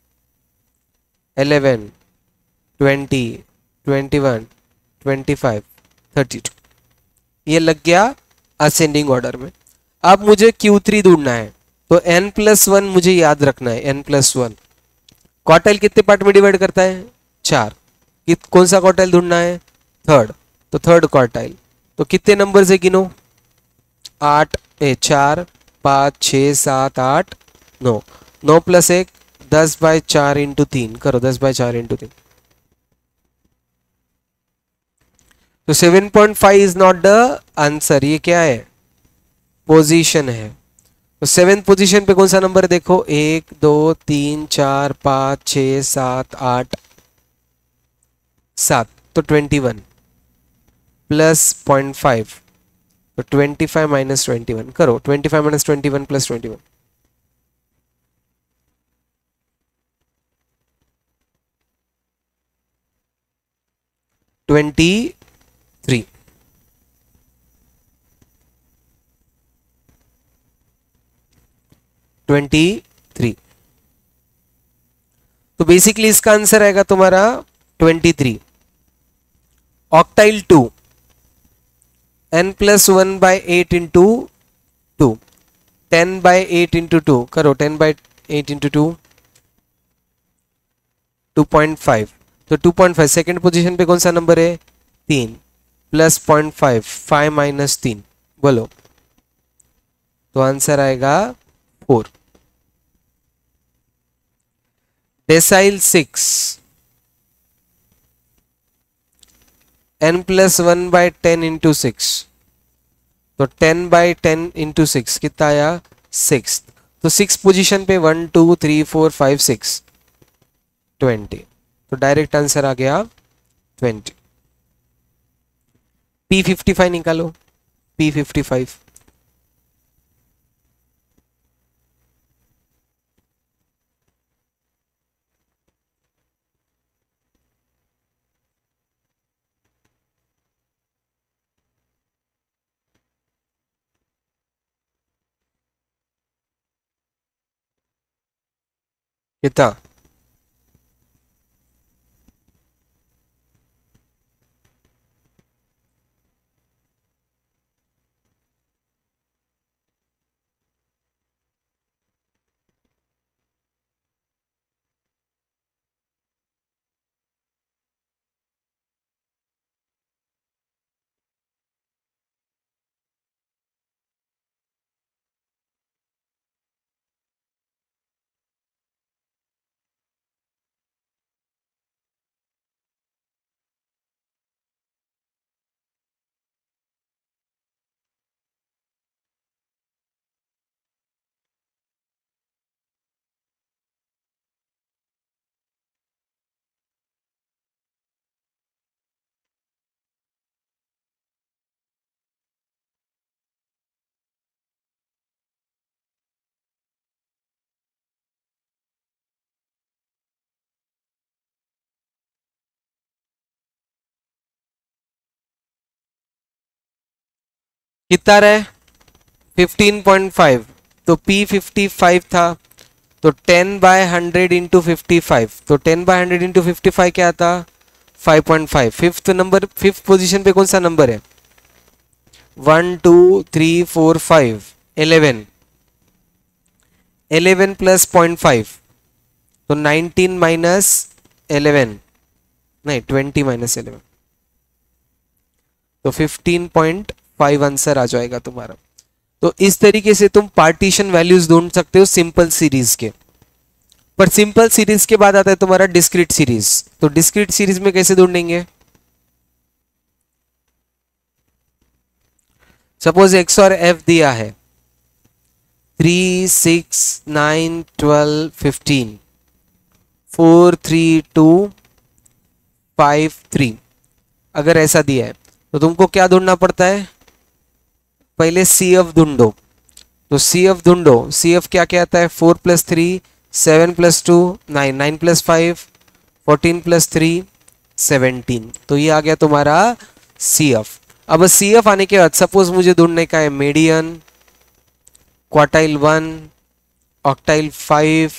11, 20, 21, 25, 32। ये लग गया असेंडिंग ऑर्डर में। अब मुझे Q3 ढूंढना है, तो n+1 मुझे याद रखना है, n+1। क्वार्टाइल कितने पार्ट में डिवाइड करता है? 4। कौन सा क्वार्टाइल ढूंढना है? थर्ड। तो थर्ड क्वार्टाइल। तो कितने नंबर से गिनो? 8, 4, 5, 6, 7, 8, 9। 9 + 1 10/4 × 3 करो, 10/4 × 3। तो 7.5 इज नॉट द आंसर। ये क्या है? पोजीशन है। तो 7th पोजीशन पे कौन सा नंबर देखो? 1, 2, 3, 4, 5, 6, 7, 8, 7। तो 21 + 0.5। तो 25 - 21 करो, 25 - 21 + 21। 23। 23। तो बेसिकली इसका आंसर आएगा तुम्हारा 23। ऑक्टाइल 2, n+1/8 × 2, 10/8 × 2 करो, 10/8 × 2 2.5। तो 2.5 सेकेंड पोजीशन पे कौन सा नंबर है? 3 + 0.5 5 - 3 बोलो। तो आंसर आएगा 4। Decyl 6, n+1/10 × 6। तो 10/10 × 6 कितना आया? 6। तो 6 पोजीशन पे 1, 2, 3, 4, 5, 6 20। तो डायरेक्ट आंसर आ गया 20। P55 निकालो, P55। कितना? कितना रहे 15.5, तो P55 था, तो 10/100 इंटू 55, तो 10/100 इंटू 55 क्या था 5.5। फिफ्थ नंबर, फिफ्थ पोजीशन पे कौन सा नंबर है 1 2 3 4 5 11, 11 प्लस 0.5, तो 19 माइनस 11, नहीं 20 माइनस 11, तो 15.5 आंसर आ जाएगा तुम्हारा। तो इस तरीके से तुम पार्टीशन वैल्यूज ढूंढ सकते हो सिंपल सीरीज के। पर सिंपल सीरीज के बाद आता है तुम्हारा डिस्क्रीट सीरीज। तो डिस्क्रीट सीरीज में कैसे ढूंढेंगे, सपोज एक्स और एफ दिया है 3 6 9 12 15 4 3 2 5 3, अगर ऐसा दिया है तो तुमको क्या ढूंढना पड़ता है, पहले सी एफ ढूंढो। तो सी एफ ढूंढो, सी एफ क्या क्या आता है 4 + 3 7 + 2 9 9 + 5 14 + 3 17, तो ये आ गया तुम्हारा सी एफ। अब सी एफ आने के बाद सपोज मुझे ढूंढने का है median, quartile 1, octile 5,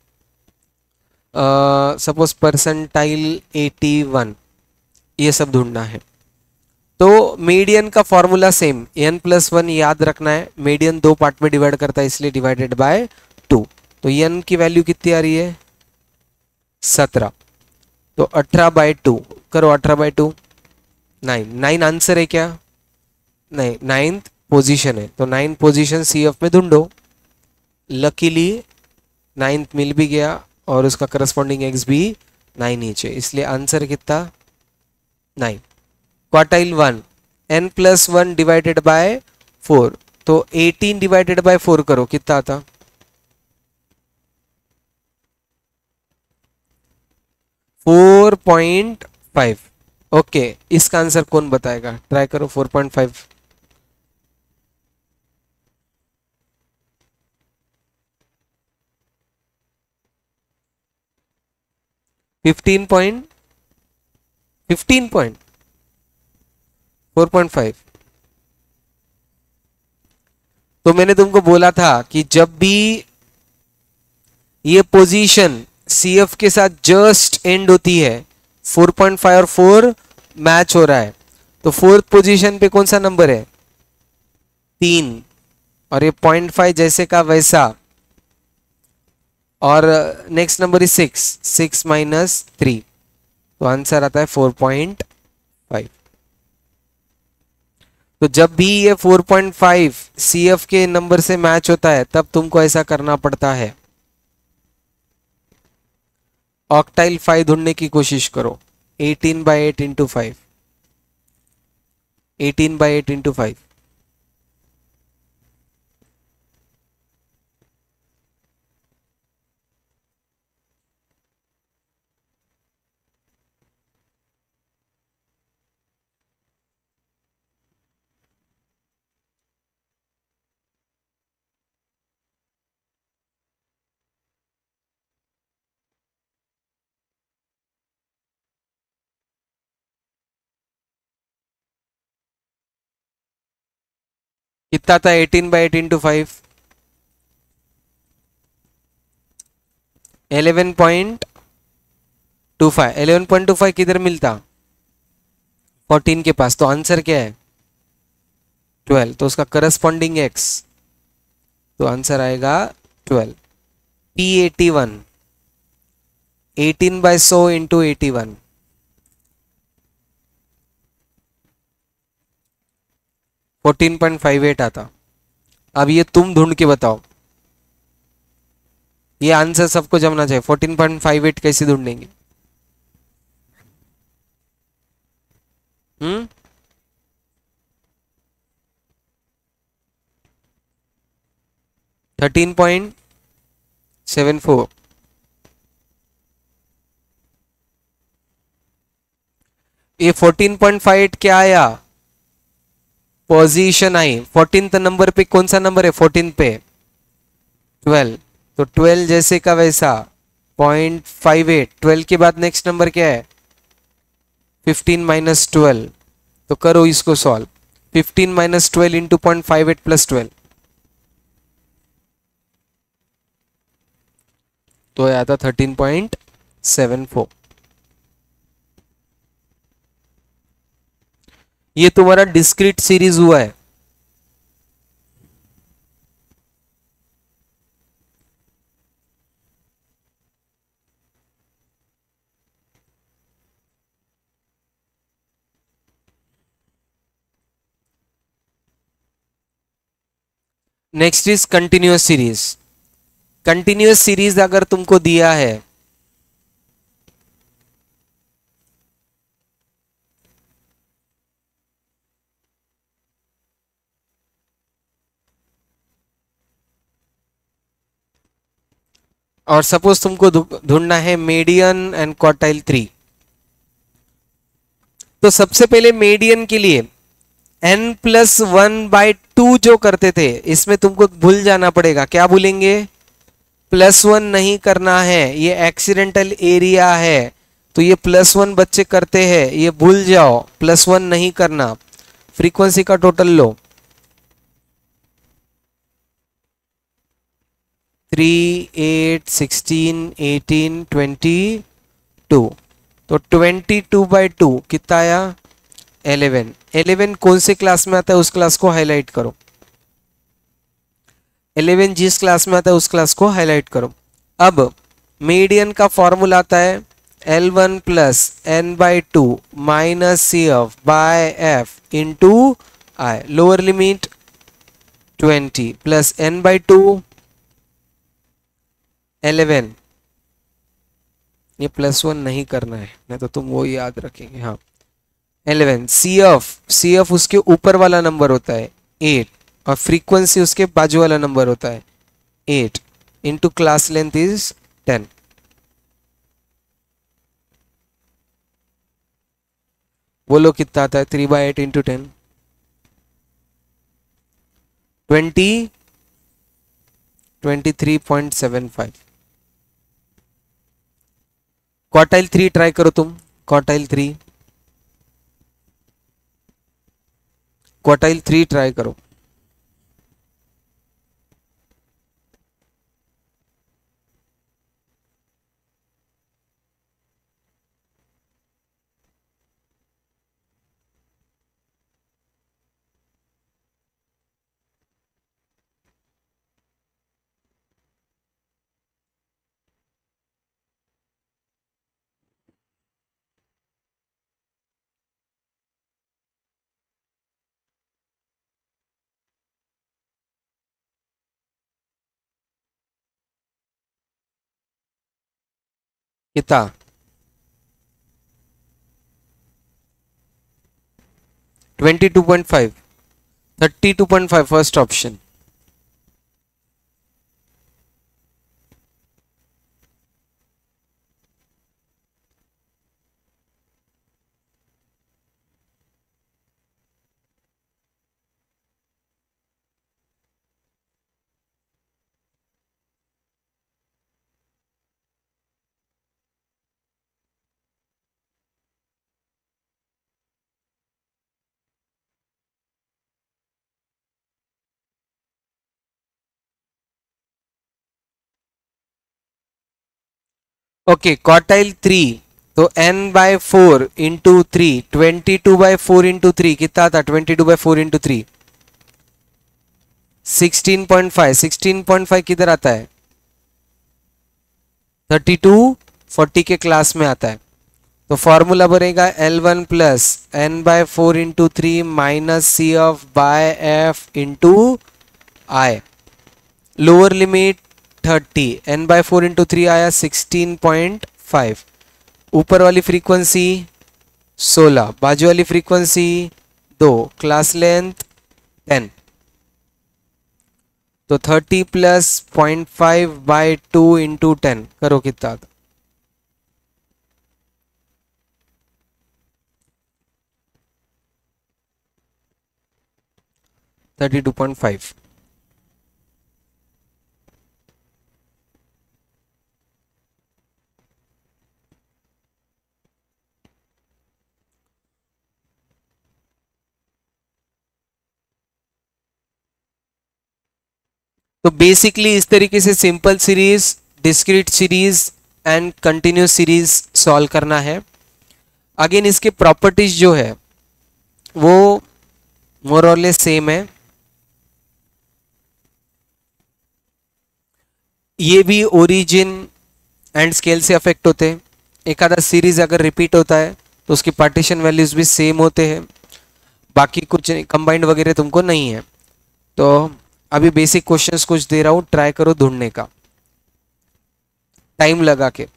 suppose percentile 81, ये सब ढूंढना है। तो मीडियन का फॉर्मूला सेम, n+1 याद रखना है, मीडियन 2 पार्ट में डिवाइड करता है इसलिए डिवाइडेड बाय 2, तो n की वैल्यू कितनी आ रही है 17, तो 18/2 करो, 18/2 9, 9 आंसर है क्या, नहीं 9th पोजीशन है, तो 9 पोजीशन सी एफ में ढूंढो। लकीली 9th मिल भी गया और उसका करस्पॉन्डिंग एक्स भी 9 ही है, इसलिए आंसर कितना 9। क्वार्टाइल 1 n+1 डिवाइडेड बाय 4, तो 18 डिवाइडेड बाय 4 करो कितना आता 4.5। ओके, इसका आंसर कौन बताएगा, ट्राई करो 4.5। 4.5, तो मैंने तुमको बोला था कि जब भी ये पोजीशन सी एफ के साथ जस्ट एंड होती है 4.5 और 4 मैच हो रहा है, तो फोर्थ पोजीशन पे कौन सा नंबर है 3, और ये 0.5 जैसे का वैसा, और नेक्स्ट नंबर इज 6 माइनस 3, तो आंसर आता है 4.5। तो जब भी ये 4.5 सी एफ के नंबर से मैच होता है तब तुमको ऐसा करना पड़ता है। ऑक्टाइल 5 ढूंढने की कोशिश करो, 18/8 इंटू 5, 18/8 इंटू 5, कितना था 18/8 इंटू 5, 11.25। 11.25 किधर मिलता 14 के पास, तो आंसर क्या है 12, तो उसका करस्पॉन्डिंग एक्स, तो आंसर आएगा 12। P81 18/100 इंटू 81, 14.58 आता। अब ये तुम ढूंढ के बताओ, ये आंसर सबको जमना चाहिए, 14.58 कैसे ढूंढेंगे 13.74, ये 14.58 क्या आया पोजीशन आई, 14th नंबर पे कौन सा नंबर है 14 पे 12, तो 12 जैसे का वैसा 0.58, 12 के बाद नेक्स्ट नंबर क्या है 15 माइनस 12, तो करो इसको सॉल्व, 15 माइनस 12 इंटू 0.58 प्लस 12, तो आया था 13.74। ये तुम्हारा डिस्क्रीट सीरीज हुआ है। Next is continuous series. Continuous series अगर तुमको दिया है और सपोज तुमको ढूंढना है मीडियन एंड क्वार्टाइल 3, तो सबसे पहले मीडियन के लिए n+1/2 जो करते थे, इसमें तुमको भूल जाना पड़ेगा। क्या भूलेंगे? +1 नहीं करना है, ये एक्सीडेंटल एरिया है, तो ये +1 बच्चे करते हैं, ये भूल जाओ, +1 नहीं करना। फ्रीक्वेंसी का टोटल लो, 3, 8, 16, 18, 22, तो 22/2 कितना आया? 11। 11 कौन से क्लास में आता है उस क्लास को हाईलाइट करो। 11 जिस क्लास में आता है उस क्लास को हाईलाइट करो। अब मीडियन का फॉर्मूला आता है L1 plus n/2 minus CF/F into I, lower limit 20 plus n/2 11। ये +1 नहीं करना है, नहीं तो तुम वो याद रखेंगे। हाँ 11 CF उसके ऊपर वाला नंबर होता है 8 और फ्रीक्वेंसी उसके बाजू वाला नंबर होता है 8 इंटू क्लास लेंथ इज 10। बोलो कितना आता है? 3/8 इंटू 10 23.75। क्वार्टाइल 3 ट्राई करो तुम। क्वार्टाइल 3 ट्राई करो। कितना? 22.5, 32.5 फर्स्ट ऑप्शन। ओके क्वार्टाइल 3, तो n/4 इंटू 3, 22/4 इंटू 3 कितना था? 22/4 इंटू 3 16.5। 16.5 किधर आता है? 32 40 के क्लास में आता है। तो फॉर्मूला बनेगा L1 plus n/4 into 3 minus CF/F into I, lower limit 30, n/4 into 3 आया 16.5। ऊपर वाली फ्रीक्वेंसी 16, बाजू वाली फ्रीक्वेंसी 2, क्लास लेंथ 10, तो 30 प्लस 0.5/2 इंटू 10 करो कितना? 32.5। तो बेसिकली इस तरीके से simple series, discrete series and continuous series solve करना है। अगेन इसके प्रॉपर्टीज जो है वो मोर और लेस सेम है। ये भी ओरिजिन एंड स्केल से अफेक्ट होते हैं। एक आधा सीरीज अगर रिपीट होता है तो उसकी पार्टीशन वैल्यूज भी सेम होते हैं, बाकी कुछ कंबाइंड वगैरह तुमको नहीं है। तो अभी बेसिक क्वेश्चंस कुछ दे रहा हूं, ट्राई करो ढूंढने का टाइम लगा के।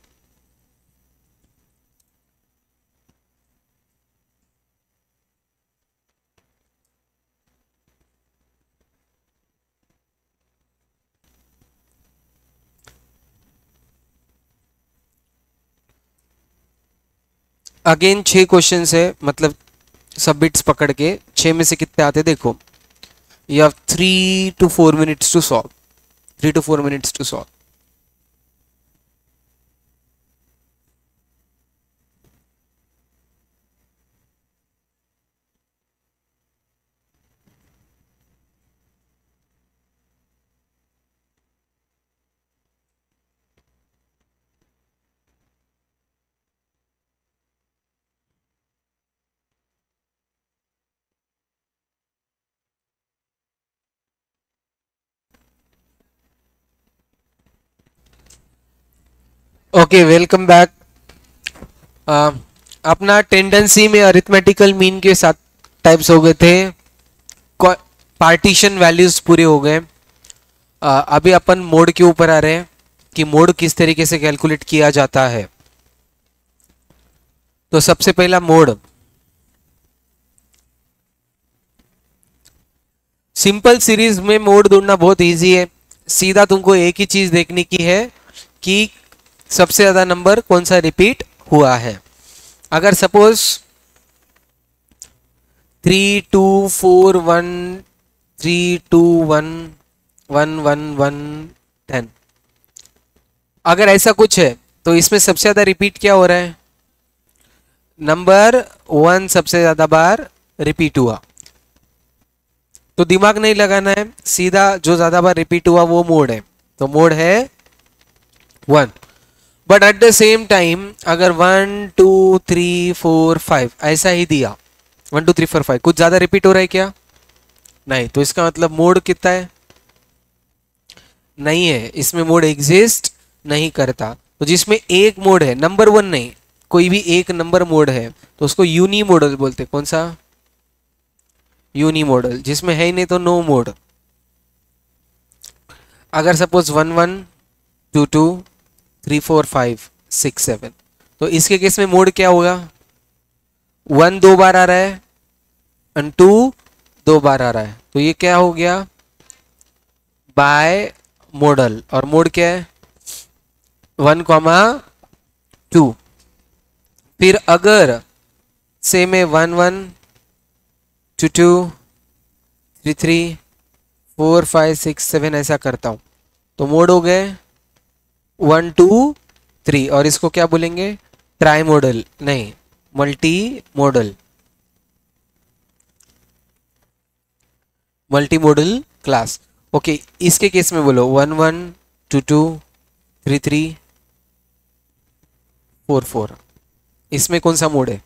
अगेन 6 क्वेश्चंस है, मतलब सब बिट्स पकड़ के 6 में से कितने आते देखो। You have 3 to 4 minutes to solve. 3 to 4 minutes to solve. Okay, welcome back. अपना टेंडेंसी में अरिथमेटिकल मीन के 7 टाइप्स हो गए थे, पार्टीशन वैल्यूज पूरे हो गए। अभी अपन मोड के ऊपर आ रहे हैं कि मोड किस तरीके से कैलकुलेट किया जाता है। तो सबसे पहला मोड, सिंपल सीरीज में मोड ढूंढना बहुत इजी है। सीधा तुमको एक ही चीज देखने की है कि सबसे ज्यादा नंबर कौन सा रिपीट हुआ है। अगर सपोज 3 2 4 1 3 2 1 1 1 1 10, अगर ऐसा कुछ है तो इसमें सबसे ज्यादा रिपीट क्या हो रहा है? नंबर 1 सबसे ज्यादा बार रिपीट हुआ। तो दिमाग नहीं लगाना है, सीधा जो ज्यादा बार रिपीट हुआ वो मोड है, तो मोड है 1। But at the same time अगर 1 2 3 4 5 ऐसा ही दिया, 1 2 3 4 5, कुछ ज्यादा रिपीट हो रहा है क्या? नहीं, तो इसका मतलब मोड कितना है? नहीं है, इसमें मोड एग्जिस्ट नहीं करता। तो जिसमें एक मोड है, नंबर 1 नहीं, कोई भी एक नंबर मोड है, तो उसको यूनी मॉडल बोलते। कौन सा? Unimodal. जिसमें है ही नहीं तो नो मोड। अगर सपोज 1 1 2 2 3 4 5 6 7, तो इसके केस में मोड क्या होगा? 1 2 बार आ रहा है एंड 2 2 बार आ रहा है, तो ये क्या हो गया? Bye model. और मोड क्या है? 1 2। फिर अगर से मैं 1 1 2 2 3 3 4 5 6 7 ऐसा करता हूं, तो मोड हो गए 1 2 3। और इसको क्या बोलेंगे? ट्राई मॉडल नहीं, multimodal, multimodal class. Okay, इसके केस में बोलो 1 1 2 2 3 3 4 4। इसमें कौन सा मोड है?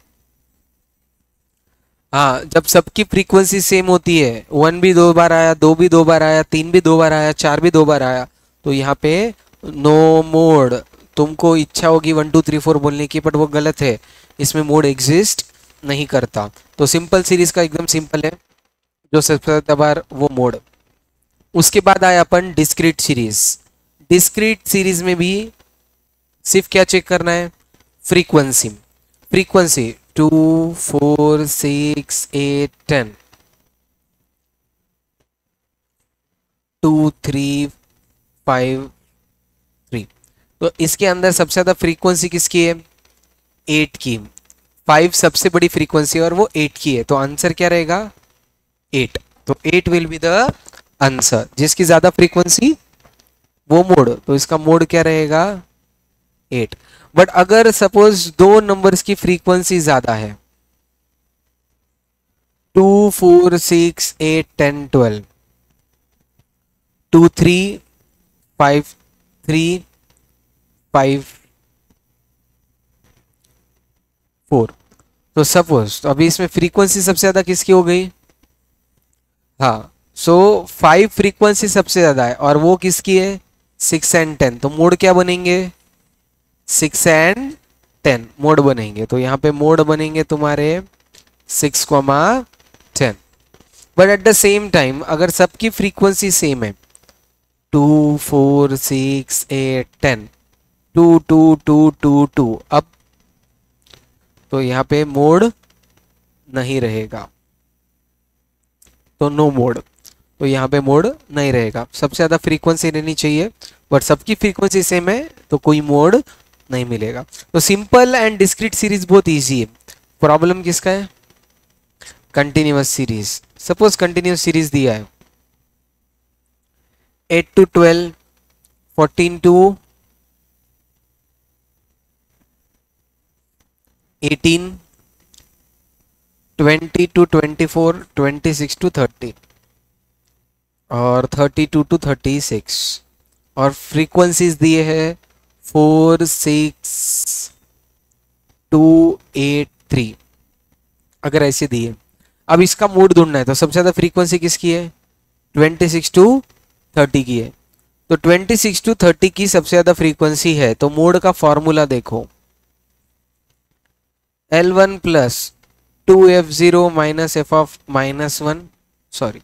हाँ, जब सबकी फ्रीक्वेंसी सेम होती है, 1 भी 2 बार आया, 2 भी 2 बार आया, 3 भी 2 बार आया, 4 भी 2 बार आया, तो यहाँ पे नो मोड। तुमको इच्छा होगी 1 2 3 4 बोलने की, बट वो गलत है, इसमें मोड एग्जिस्ट नहीं करता। तो सिंपल सीरीज का एकदम सिंपल है, जो सबसे ज्यादा बार वो मोड। उसके बाद आया अपन डिस्क्रीट सीरीज। डिस्क्रीट सीरीज में भी सिर्फ क्या चेक करना है? फ्रीक्वेंसी। फ्रीक्वेंसी 2 4 6 8 10 2 3 5 3। तो इसके अंदर सबसे ज्यादा फ्रीक्वेंसी किसकी है? 8 की। 5 सबसे बड़ी फ्रीक्वेंसी और वो 8 की है, तो आंसर क्या रहेगा? 8। तो 8 विल बी द आंसर। जिसकी ज्यादा फ्रीक्वेंसी वो मोड, तो इसका मोड क्या रहेगा? 8। बट अगर सपोज दो नंबर्स की फ्रीक्वेंसी ज्यादा है, 2 4 6 8 10 12, 2 3 5 3 5 4। तो सपोज, तो अभी इसमें फ्रीक्वेंसी सबसे ज्यादा किसकी हो गई? हाँ, सो 5 फ्रीक्वेंसी सबसे ज्यादा है और वो किसकी है? 6 एंड 10। तो मोड क्या बनेंगे? 6 एंड 10 मोड बनेंगे। तो यहाँ पे मोड बनेंगे तुम्हारे 6,10। But at the same time अगर सबकी फ्रीक्वेंसी सेम है 2 4 6 8 10 2 2 2 2 2, अब तो यहाँ पे मोड नहीं रहेगा, तो नो मोड। तो यहाँ पे मोड नहीं रहेगा, सबसे ज्यादा फ्रीक्वेंसी रहनी चाहिए बट सबकी फ्रीक्वेंसी सेम है तो कोई मोड नहीं मिलेगा। तो सिंपल एंड डिस्क्रीट सीरीज बहुत इजी है। प्रॉब्लम किसका है? Continuous series. Suppose continuous series दिया है 8 to 12, 14 to 18, 20 to 24, 26 to 30 और 32 to 36 और फ्रीक्वेंसीज दिए हैं 4 6 2 8 3। अगर ऐसे दिए, अब इसका मोड ढूंढना है तो सबसे ज्यादा फ्रीक्वेंसी किसकी है? 26 to 30 की है। तो 26 to 30 की सबसे ज्यादा फ्रीक्वेंसी है, तो मोड का फॉर्मूला देखो, L1 plus 2f0 minus f of minus 1, sorry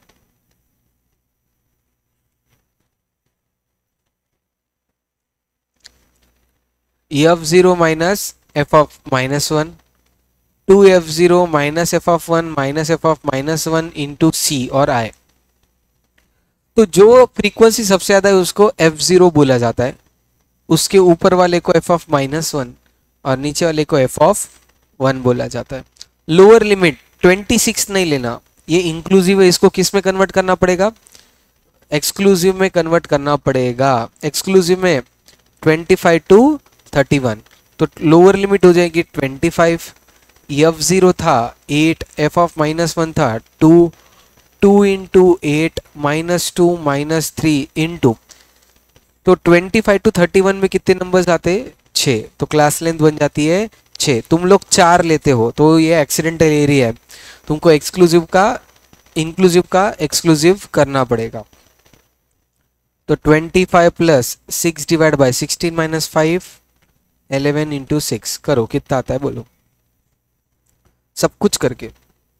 f0 minus f of minus 1, 2f0 minus f of 1 minus f of minus 1 into c और i। तो जो फ्रीक्वेंसी सबसे ज्यादा है उसको f0 बोला जाता है, उसके ऊपर वाले को f ऑफ माइनस 1 और नीचे वाले को f ऑफ 1 बोला जाता है। लोअर लिमिट 26 नहीं लेना, ये इंक्लूसिव है, इसको किस में कन्वर्ट करना पड़ेगा? एक्सक्लूसिव में कन्वर्ट करना पड़ेगा। एक्सक्लूसिव में 25 to 31, तो लोअर लिमिट हो जाएगी 25। f0 था 8, f ऑफ माइनस 1 था 2, 2 इंटू 8 माइनस 2 माइनस 3 इंटू, तो 25 to 31 में कितने नंबर्स आते? 6। तो क्लास लेंथ बन जाती है 6। तुम लोग 4 लेते हो तो ये एक्सीडेंटल एरिया है, तुमको एक्सक्लूसिव का इंक्लूसिव का एक्सक्लूसिव करना पड़ेगा। तो 25 plus 6 divide by 16 minus 5, 11 into 6 करो, कितना आता है बोलो? सब कुछ करके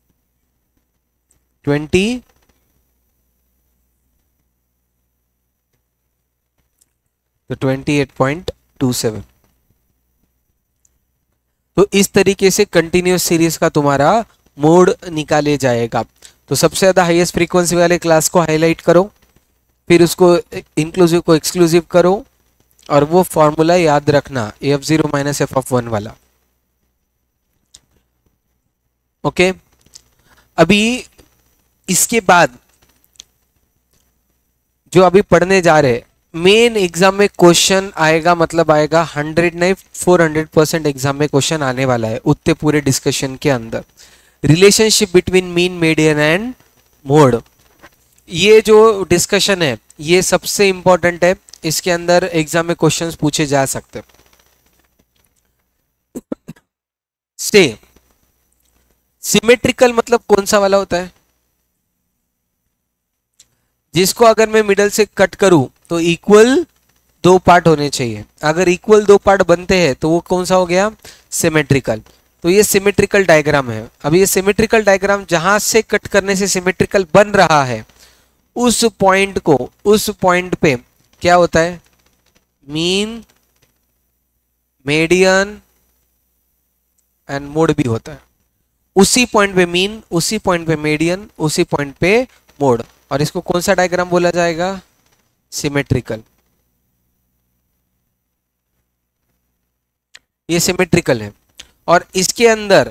20 तो 28.27। तो इस तरीके से कंटिन्यूअस सीरीज का तुम्हारा मोड निकाले जाएगा। तो सबसे ज्यादा हाईएस्ट फ्रीक्वेंसी वाले क्लास को हाईलाइट करो, फिर उसको इंक्लूसिव को एक्सक्लूसिव करो और वो फॉर्मूला याद रखना f0 माइनस f ऑफ 1 वाला। ओके, अभी इसके बाद जो अभी पढ़ने जा रहे, मेन एग्जाम में क्वेश्चन आएगा, मतलब आएगा 100 नहीं 400% एग्जाम में क्वेश्चन आने वाला है उतने पूरे डिस्कशन के अंदर। Relationship between mean, median and mode, ये जो डिस्कशन है ये सबसे इंपॉर्टेंट है, इसके अंदर एग्जाम में क्वेश्चंस पूछे जा सकते। स्टे सिमेट्रिकल मतलब कौन सा वाला होता है? जिसको अगर मैं मिडल से कट करूं तो इक्वल 2 पार्ट होने चाहिए। अगर इक्वल 2 पार्ट बनते हैं तो वो कौन सा हो गया? सिमेट्रिकल। तो ये सिमेट्रिकल डायग्राम है। अब ये सिमेट्रिकल डायग्राम जहां से कट करने से सिमेट्रिकल बन रहा है उस पॉइंट को, उस पॉइंट पे क्या होता है? मीन, मीडियन एंड मोड भी होता है। उसी पॉइंट पे मीन, उसी पॉइंट पे मीडियन, उसी पॉइंट पे मोड, और इसको कौन सा डायग्राम बोला जाएगा? सिमेट्रिकल। ये सिमेट्रिकल है और इसके अंदर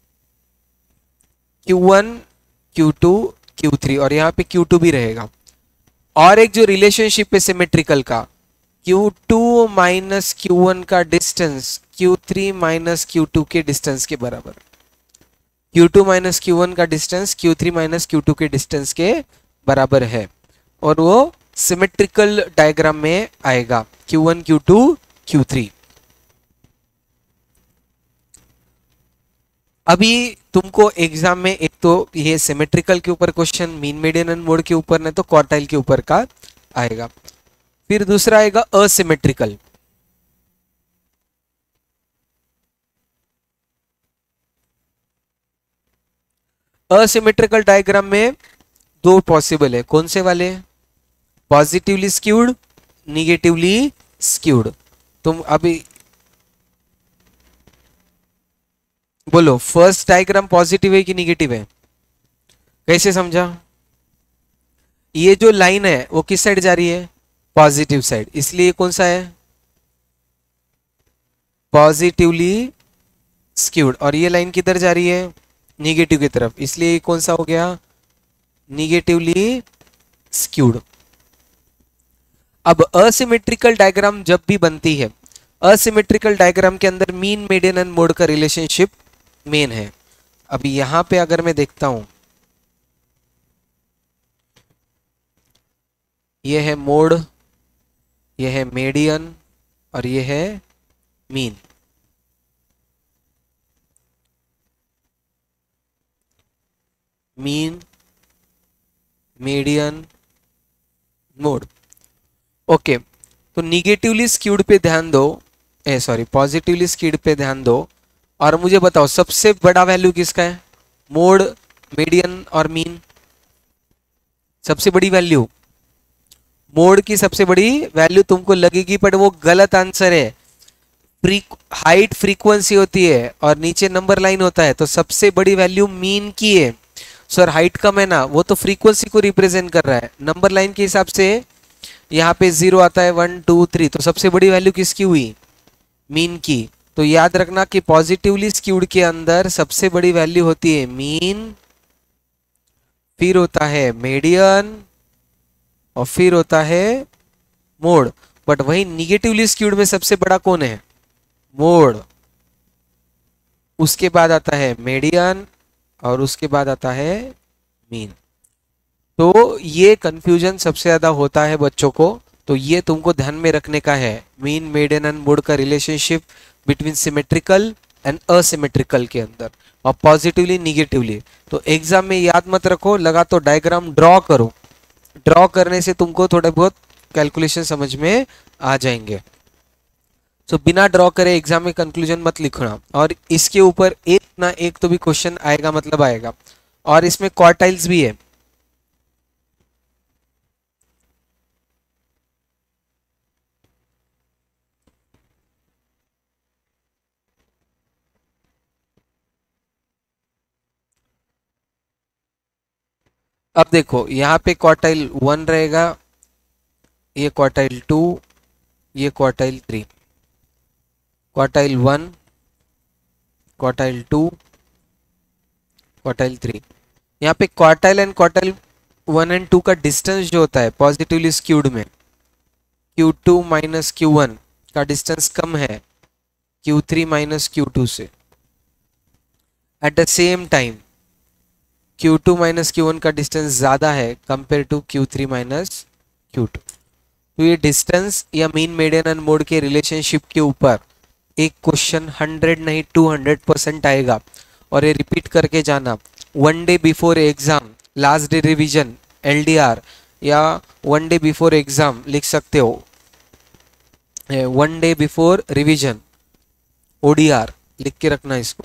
Q1, Q2, Q3 और यहाँ पे Q2 भी रहेगा। और एक जो रिलेशनशिप है सिमेट्रिकल का, Q2 माइनस Q1 का डिस्टेंस Q3 माइनस Q2 के डिस्टेंस के बराबर। Q2 माइनस Q1 का डिस्टेंस Q3 माइनस Q2 के डिस्टेंस के बराबर है और वो सिमेट्रिकल डायग्राम में आएगा, Q1 Q2 Q3। अभी तुमको एग्जाम में एक तो ये सिमेट्रिकल के ऊपर question, mean median and mode के ऊपर, नहीं तो क्वार्टाइल के ऊपर का आएगा। फिर दूसरा आएगा असिमेट्रिकल। असिमेट्रिकल डायग्राम में दो पॉसिबल है, कौन से वाले? Positively skewed, negatively skewed. तुम अभी बोलो फर्स्ट डायग्राम पॉजिटिव है कि निगेटिव है? कैसे समझा? ये जो लाइन है वो किस साइड जा रही है? पॉजिटिव साइड, इसलिए कौन सा है? Positively skewed. और ये लाइन किधर जा रही है? निगेटिव की तरफ, इसलिए कौन सा हो गया? Negatively skewed. अब असिमेट्रिकल डायग्राम जब भी बनती है, असिमेट्रिकल डायग्राम के अंदर मीन मीडियन एंड मोड का रिलेशनशिप मेन है। अभी यहां पे अगर मैं देखता हूं, ये है मोड, ये है मीडियन और ये है mean. Mean, median, mode. Okay, तो निगेटिवली स्क्यूड पे ध्यान दो, सॉरी पॉजिटिवली स्क्यूड पे ध्यान दो, और मुझे बताओ सबसे बड़ा वैल्यू किसका है? मोड, मीडियन और मीन। सबसे बड़ी वैल्यू मोड की सबसे बड़ी वैल्यू तुमको लगेगी, पर वो गलत आंसर है। हाइट फ्रीक्वेंसी होती है और नीचे नंबर लाइन होता है, तो सबसे बड़ी वैल्यू मीन की है। सर हाइट कम है ना, वो तो फ्रीक्वेंसी को रिप्रेजेंट कर रहा है। नंबर लाइन के हिसाब से यहाँ पे 0 आता है, 1 2 3, तो सबसे बड़ी वैल्यू किसकी हुई? मीन की। तो याद रखना कि पॉजिटिवली स्क्यूड के अंदर सबसे बड़ी वैल्यू होती है मीन, फिर होता है मीडियन और फिर होता है मोड। बट वही निगेटिवली स्क्यूड में सबसे बड़ा कौन है? मोड, उसके बाद आता है मीडियन और उसके बाद आता है मीन। तो ये कंफ्यूजन सबसे ज्यादा होता है बच्चों को, तो ये तुमको ध्यान में रखने का है। मीन, मीडियन एंड मोड का relationship between symmetrical and asymmetrical के अंदर, और पॉजिटिवली निगेटिवली। तो एग्जाम में याद मत रखो, लगा तो डायग्राम ड्रॉ करो। ड्रॉ करने से तुमको थोड़े बहुत कैलकुलेशन समझ में आ जाएंगे। तो बिना ड्रॉ करे एग्जाम में कंक्लूजन मत लिखना, और इसके ऊपर एक ना एक तो भी क्वेश्चन आएगा, मतलब आएगा। और इसमें क्वार्टाइल्स भी है। अब देखो यहाँ पे क्वार्टाइल 1 रहेगा, ये क्वार्टाइल 2, ये क्वार्टाइल 3। Quartile 1, quartile 2, quartile 3। यहाँ पे क्वार्टाइल एंड क्वार्टाइल 1 एंड 2 का डिस्टेंस जो होता है पॉजिटिवली स्क्यूड में, Q2 माइनस Q1 का डिस्टेंस कम है Q3 माइनस Q2 से। At the same time Q2 minus Q1 का डिस्टेंस ज्यादा है compare to Q3 minus Q2। तो ये डिस्टेंस या मीन, मीडियन एंड मोड के रिलेशनशिप के ऊपर एक क्वेश्चन 100 नहीं 200% आएगा। और ये रिपीट करके जाना, 1 day before exam, last day revision LDR, या 1 डे बिफोर एग्जाम लिख सकते हो 1 डे बिफोर रिवीजन ODR, लिख के रखना इसको।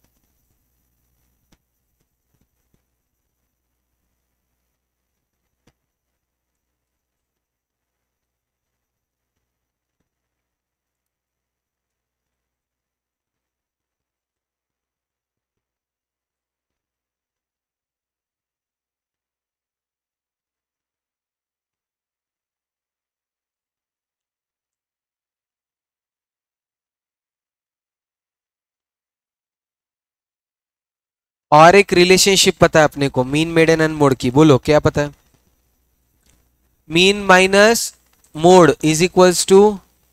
और एक रिलेशनशिप पता है अपने को मीन, मीडियन एंड मोड की, बोलो क्या पता है? Mean minus mode is equals to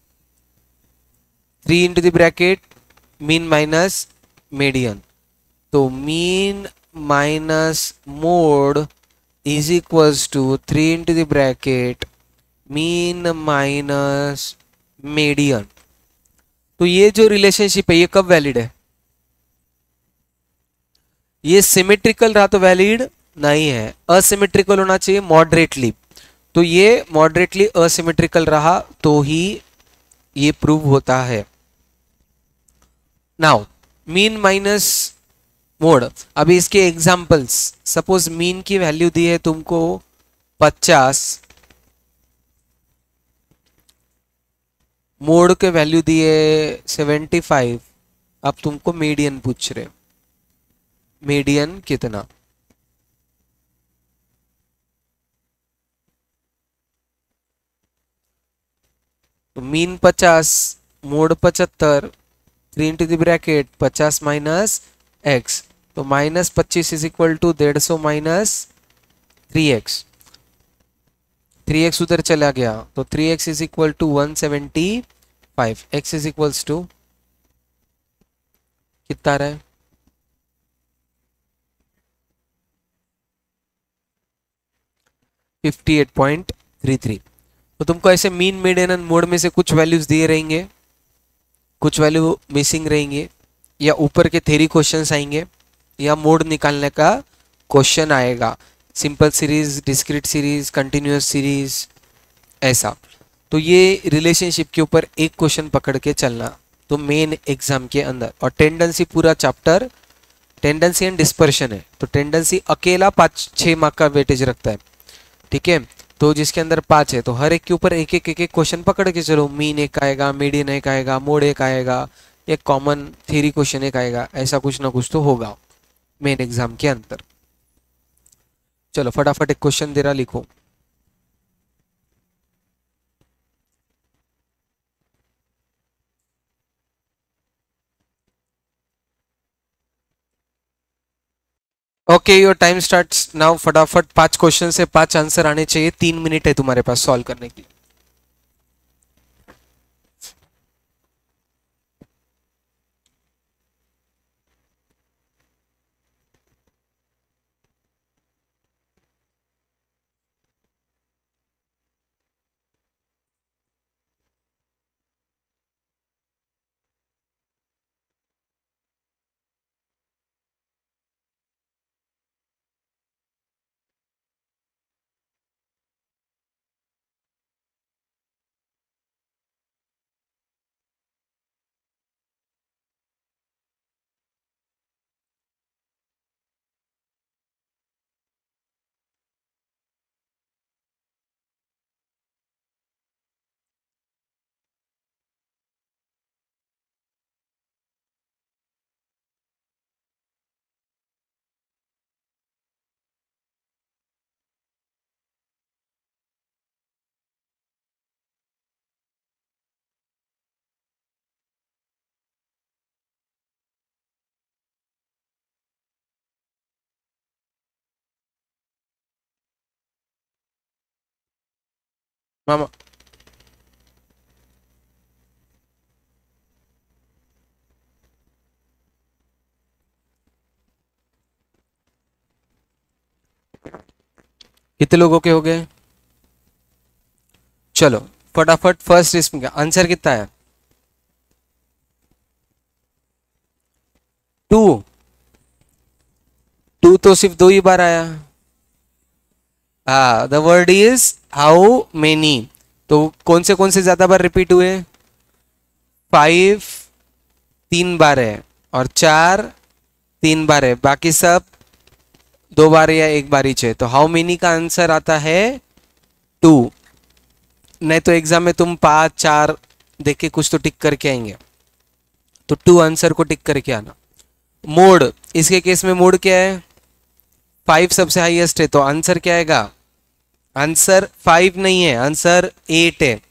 3 into the bracket mean minus median. तो mean minus mode is equals to 3 into the bracket mean minus median. तो ये जो रिलेशनशिप है ये कब वैलिड है? ये सिमेट्रिकल रहा तो वैलिड नहीं है, असिमेट्रिकल होना चाहिए मॉडरेटली। तो ये मॉडरेटली असिमेट्रिकल रहा तो ही ये प्रूव होता है। नाउ मीन माइनस मोड, अभी इसके एग्जांपल्स, सपोज मीन की वैल्यू दी है तुमको 50, मोड के वैल्यू दी है 75, अब तुमको मीडियन पूछ रहे, मीडियन कितना? तो mean 50, mode 75, 3 into the bracket 50 minus x, तो -25 is equal to 150 minus 3x, 3x उधर चला गया तो 3x is equal to 175, x is equals to कितना रहा है? 58.33। तो तुमको ऐसे मीन मीडियन एंड मोड में से कुछ वैल्यूज दिए रहेंगे, कुछ वैल्यू मिसिंग रहेंगे, या ऊपर के थ्योरी क्वेश्चंस आएंगे, या मोड निकालने का क्वेश्चन आएगा, simple series, discrete series, continuous series, ऐसा। तो ये रिलेशनशिप के ऊपर एक क्वेश्चन पकड़ के चलना तो मेन एग्जाम के अंदर। और टेंडेंसी पूरा चैप्टर टेंडेंसी एंड डिस्पर्शन है, तो टेंडेंसी अकेला 5-6 मार्क का वेटेज रखता है, ठीक है। तो जिसके अंदर 5 है तो हर एक के ऊपर एक एक क्वेश्चन पकड़ के चलो, मीन एक आएगा, मीडियन एक आएगा, मोड एक आएगा, एक कॉमन थ्योरी क्वेश्चन एक आएगा, ऐसा कुछ ना कुछ तो होगा मेन एग्जाम के अंदर। चलो फटाफट एक क्वेश्चन दे रहा, लिखो। Okay your time starts now. फटाफट 5 क्वेश्चन से 5 आंसर आने चाहिए, 3 मिनट है तुम्हारे पास सॉल्व करने की। मामा कितने लोगों के हो गए? चलो फटाफट फर्स्ट इसमें का आंसर कितना है? 2। 2 तो सिर्फ 2 ही बार आया। The word is how many, तो कौन से ज्यादा बार रिपीट हुए? 5 3 बार है, और 4 3 बार है, बाकी सब 2 बार या 1 बार ही है। तो हाउ मेनी का आंसर आता है 2। नहीं तो एग्जाम में तुम 5 4 देख के कुछ तो टिक करके आएंगे, तो 2 आंसर को टिक करके आना। मोड, इसके केस में मोड क्या है? 5 सबसे हाईएस्ट है, तो आंसर क्या आएगा? आंसर 5 नहीं है, आंसर 8 है।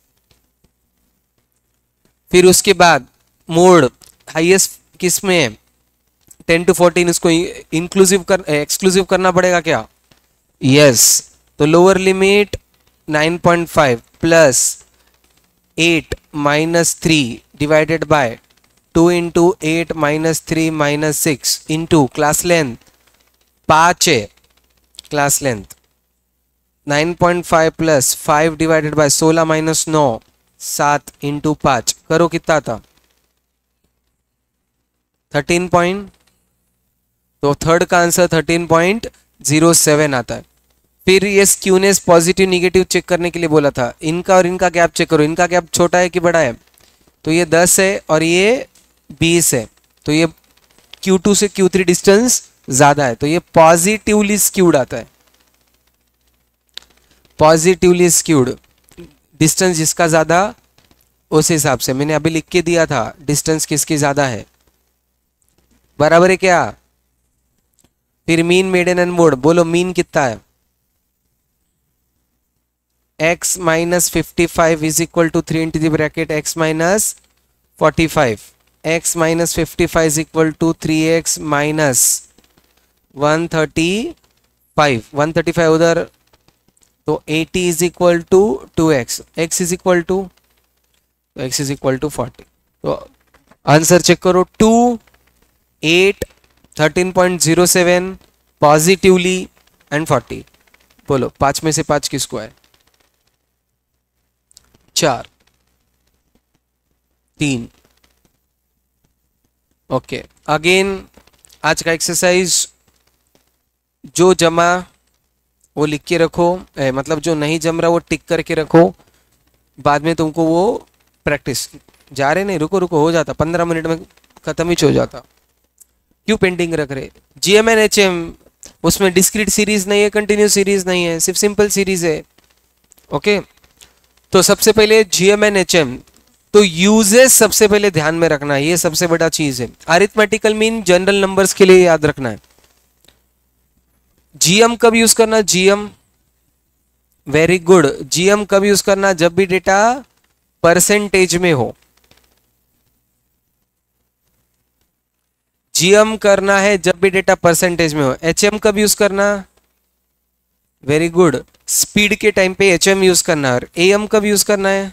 फिर उसके बाद मोड हाईएस्ट किस में है? 10 to 14, इसको इंक्लूसिव एक्सक्लूसिव करना पड़ेगा क्या? यस। तो lower limit 9.5 plus 8 minus 3 divided by 2 into 8 minus 3 minus 6 into class length 5 है, class length 9.5 plus 5 divided by 16 minus 9, 7 into 5 करो कितना था 13 पॉइंट, तो थर्ड का आंसर 13.07 आता है। फिर ये स्क्यूनेस पॉजिटिव निगेटिव चेक करने के लिए बोला था, इनका और इनका गैप चेक करो, इनका गैप छोटा है कि बड़ा है, तो ये 10 है और ये 20 है, तो ये Q2 से Q3 डिस्टेंस ज्यादा है, तो ये पॉजिटिवली स्क्यूड आता है। पॉजिटिवली स्क्यूड डिस्टेंस जिसका ज्यादा उस हिसाब से मैंने अभी लिख के दिया था डिस्टेंस किसकी ज्यादा है, बराबर है क्या। फिर मीन मेडियन एंड मोड, बोलो मीन कितना है, x minus 55 is equal to 3 into the bracket x minus 45, x minus 55 is equal to 3x minus 135, 135 उधर, तो 80 is equal to 2x, x is equal to, x is equal to 40, तो answer check करो 2, 8, 13.07 positively and 40। बोलो 5 में से 5 किसको है, 4, 3। Okay, again आज का एक्सरसाइज जो जमा वो लिख के रखो, मतलब जो नहीं जम रहा वो टिक करके रखो, बाद में तुमको वो प्रैक्टिस, जा रहे नहीं, रुको रुको, हो जाता 15 मिनट में खत्म ही हो जाता, क्यों पेंडिंग रख रहे। GM and HM उसमें डिस्क्रीट सीरीज नहीं है, कंटिन्यूस सीरीज नहीं है, सिर्फ सिंपल सीरीज है। ओके, तो सबसे पहले GM and HM, तो यूजेस सबसे पहले ध्यान में रखना है, ये सबसे बड़ा चीज है। अरिथमेटिकल मीन जनरल नंबर्स के लिए याद रखना है। GM कब यूज करना, GM वेरी गुड, GM कब यूज करना, जब भी डेटा परसेंटेज में हो। GM करना है जब भी डेटा परसेंटेज में हो। HM कब यूज करना, वेरी गुड, स्पीड के टाइम पे HM यूज करना है। और AM कब यूज करना है,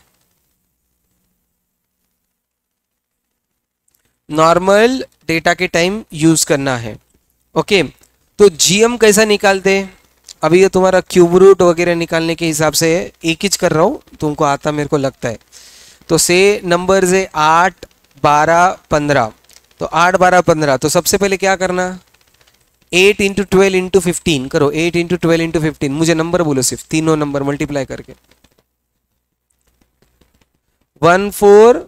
नॉर्मल डेटा के टाइम यूज करना है। ओके, तो GM कैसा निकालते, अभी ये तुम्हारा क्यूब रूट वगैरह निकालने के हिसाब से एक ही कर रहा हूं, तुमको आता मेरे को लगता है। तो से नंबर्स है 8, 12, 15, तो 8, 12, 15, तो सबसे पहले क्या करना, 8 इंटू 12 इंटू 15 करो, 8 इंटू 12 इंटू 15, मुझे नंबर बोलो सिर्फ, तीनों नंबर मल्टीप्लाई करके 14,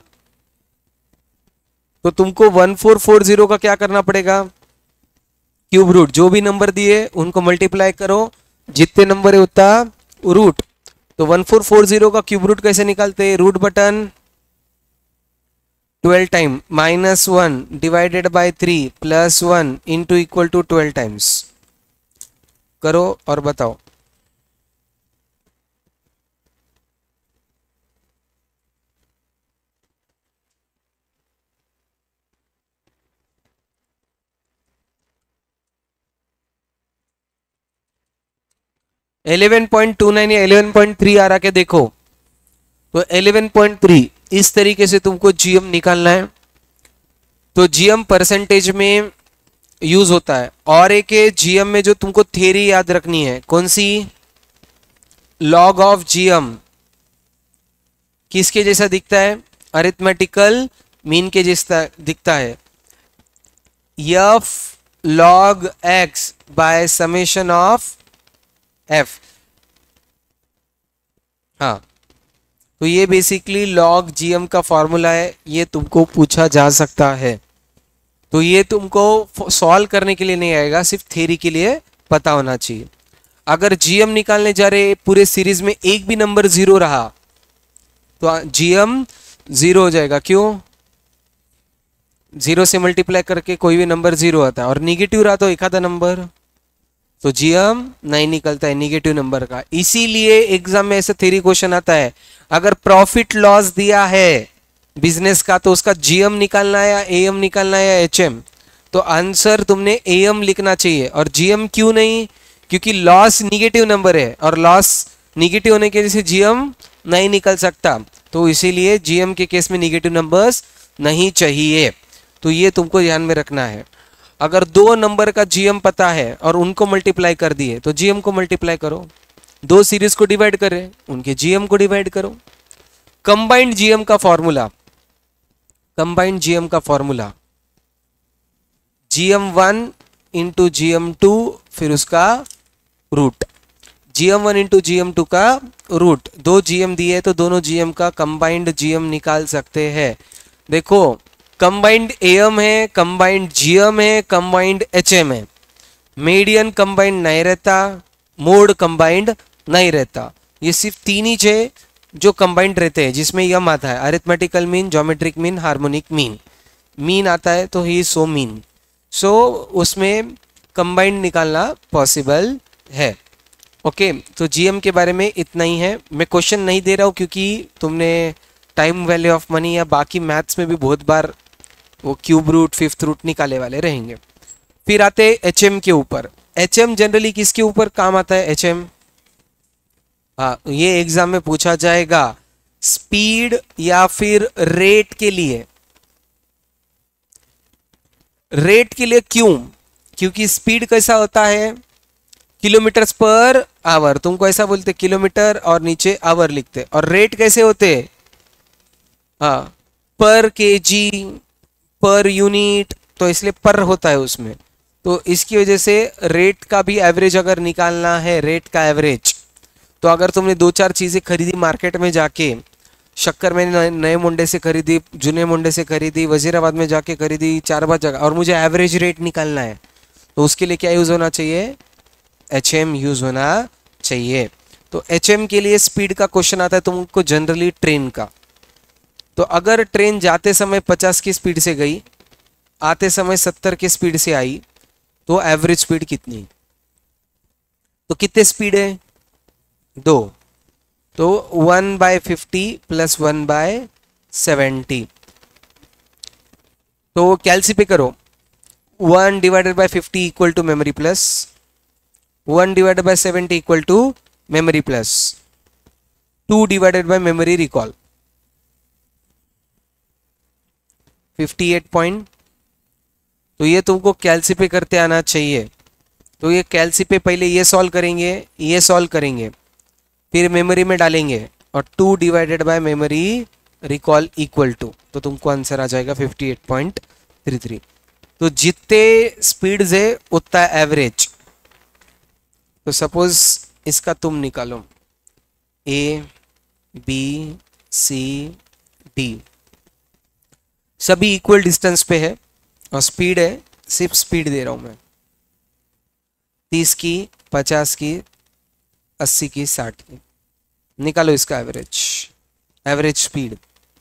तो तुमको 1440 का क्या करना पड़ेगा, क्यूब रूट, जो भी नंबर दिए उनको मल्टीप्लाई करो, जितने नंबर है उतना रूट। तो 1440 का क्यूब रूट कैसे निकालते हैं, root button 12 time -1 divided by 3 plus 1 into equal to 12 times करो और बताओ। $11.29 या 11.3 आ रहा, के देखो, तो 11.3 इस तरीके से तुमको GM निकालना है। तो GM परसेंटेज में यूज होता है। और एक है GM में जो तुमको थ्योरी याद रखनी है, कौन सी, लॉग ऑफ GM किसके जैसा दिखता है, अरिथमेटिकल मीन के जैसा दिखता है, F log X by summation of F। हाँ, तो ये बेसिकली लॉग GM का फॉर्मूला है, ये तुमको पूछा जा सकता है। तो ये तुमको सॉल्व करने के लिए नहीं आएगा, सिर्फ थ्योरी के लिए पता होना चाहिए। अगर GM निकालने जा रहे पूरे सीरीज में एक भी नंबर 0 रहा तो GM 0 हो जाएगा। क्यों, 0 से मल्टीप्लाई करके कोई भी नंबर 0 आता है, और निगेटिव रहा तो एक आधा नंबर, तो GM नहीं निकलता है निगेटिव नंबर का। इसीलिए एग्जाम में ऐसा थ्योरी क्वेश्चन आता है, अगर प्रॉफिट लॉस दिया है बिजनेस का तो उसका GM निकालना है या AM निकालना है या HM, तो आंसर तुमने AM लिखना चाहिए। और GM क्यों नहीं, क्योंकि लॉस निगेटिव नंबर है और लॉस निगेटिव होने की वजह से GM नहीं निकल सकता, तो इसीलिए GM के केस में निगेटिव नंबर्स नहीं चाहिए। तो ये तुमको ध्यान में रखना है। अगर 2 नंबर का GM पता है और उनको मल्टीप्लाई कर दिए तो GM को मल्टीप्लाई करो, दो सीरीज को डिवाइड कर रहे हैं, उनके जीएम को डिवाइड करो। कंबाइंड जीएम का फॉर्मूला, कंबाइंड जीएम का फॉर्मूला GM1 इंटू GM2 फिर उसका रूट, GM1 इंटू GM2 का रूट। दो GM दिए तो दोनों GM का कंबाइंड GM निकाल सकते हैं। देखो कंबाइंड AM है, कंबाइंड GM है, कंबाइंड HM है। मीडियन कंबाइंड नहीं रहता, मोड कंबाइंड नहीं रहता। ये सिर्फ तीन ही है जो कंबाइंड रहते हैं, जिसमें यम आता है, arithmetical mean, geometric mean, harmonic mean. Mean आता है तो ही सो मीन, सो उसमें कंबाइंड निकालना पॉसिबल है। ओके, तो जीएम के बारे में इतना ही है। मैं क्वेश्चन नहीं दे रहा हूँ क्योंकि तुमने टाइम वैल्यू ऑफ मनी या बाकी मैथ्स में भी बहुत बार वो क्यूब रूट, फिफ्थ रूट निकाले वाले रहेंगे। फिर आते एचएम के ऊपर। एचएम जनरली किसके ऊपर काम आता है? एचएम, हाँ ये एग्जाम में पूछा जाएगा, स्पीड या फिर रेट के लिए। रेट के लिए क्यों? क्योंकि स्पीड कैसा होता है, किलोमीटर्स पर आवर, तुमको ऐसा बोलते किलोमीटर और नीचे आवर लिखते। और रेट कैसे होते? हाँ, पर केजी, पर यूनिट, तो इसलिए पर होता है उसमें। तो इसकी वजह से रेट का भी एवरेज अगर निकालना है, रेट का एवरेज, तो अगर तुमने दो चार चीजें खरीदी मार्केट में जाके, शक्कर मैंने नए मुंडे से खरीदी, जूने मुंडे से खरीदी, वजीराबाद में जाके खरीदी, 4-5 जगह, और मुझे एवरेज रेट निकालना है, तो उसके लिए क्या यूज होना चाहिए? एचएम यूज होना चाहिए। तो एचएम के लिए स्पीड का क्वेश्चन आता है तुमको जनरली ट्रेन का। तो अगर ट्रेन जाते समय 50 की स्पीड से गई, आते समय 70 की स्पीड से आई, तो एवरेज स्पीड कितनी? तो कितने स्पीड है? 2, तो 1/50 प्लस 1/70। तो कैलसी पे करो, 1 divided by 50 equal to memory plus, 1 divided by 70 equal to memory plus 2 divided by memory recall, 58 point. तो ये तुमको कैलसी पे करते आना चाहिए। तो ये कैलसी पे पहले ये सॉल्व करेंगे, ये सॉल्व करेंगे, फिर मेमोरी में डालेंगे, और 2 divided by memory recall equal to, तो तुमको आंसर आ जाएगा 58.33। तो जितने स्पीड है उतना एवरेज। तो सपोज इसका तुम निकालो, ए बी सी डी सभी इक्वल डिस्टेंस पे है, और स्पीड है, सिर्फ स्पीड दे रहा हूं मैं, 30 की, 50 की, 80 की, 60 की। निकालो इसका एवरेज, एवरेज स्पीड।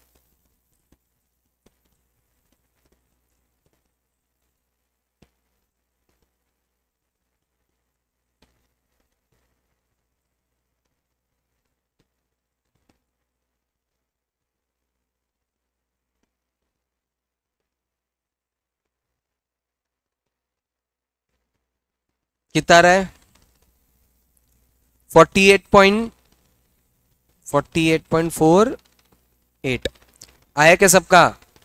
कितना रहा है? 48.48 आया क्या सबका?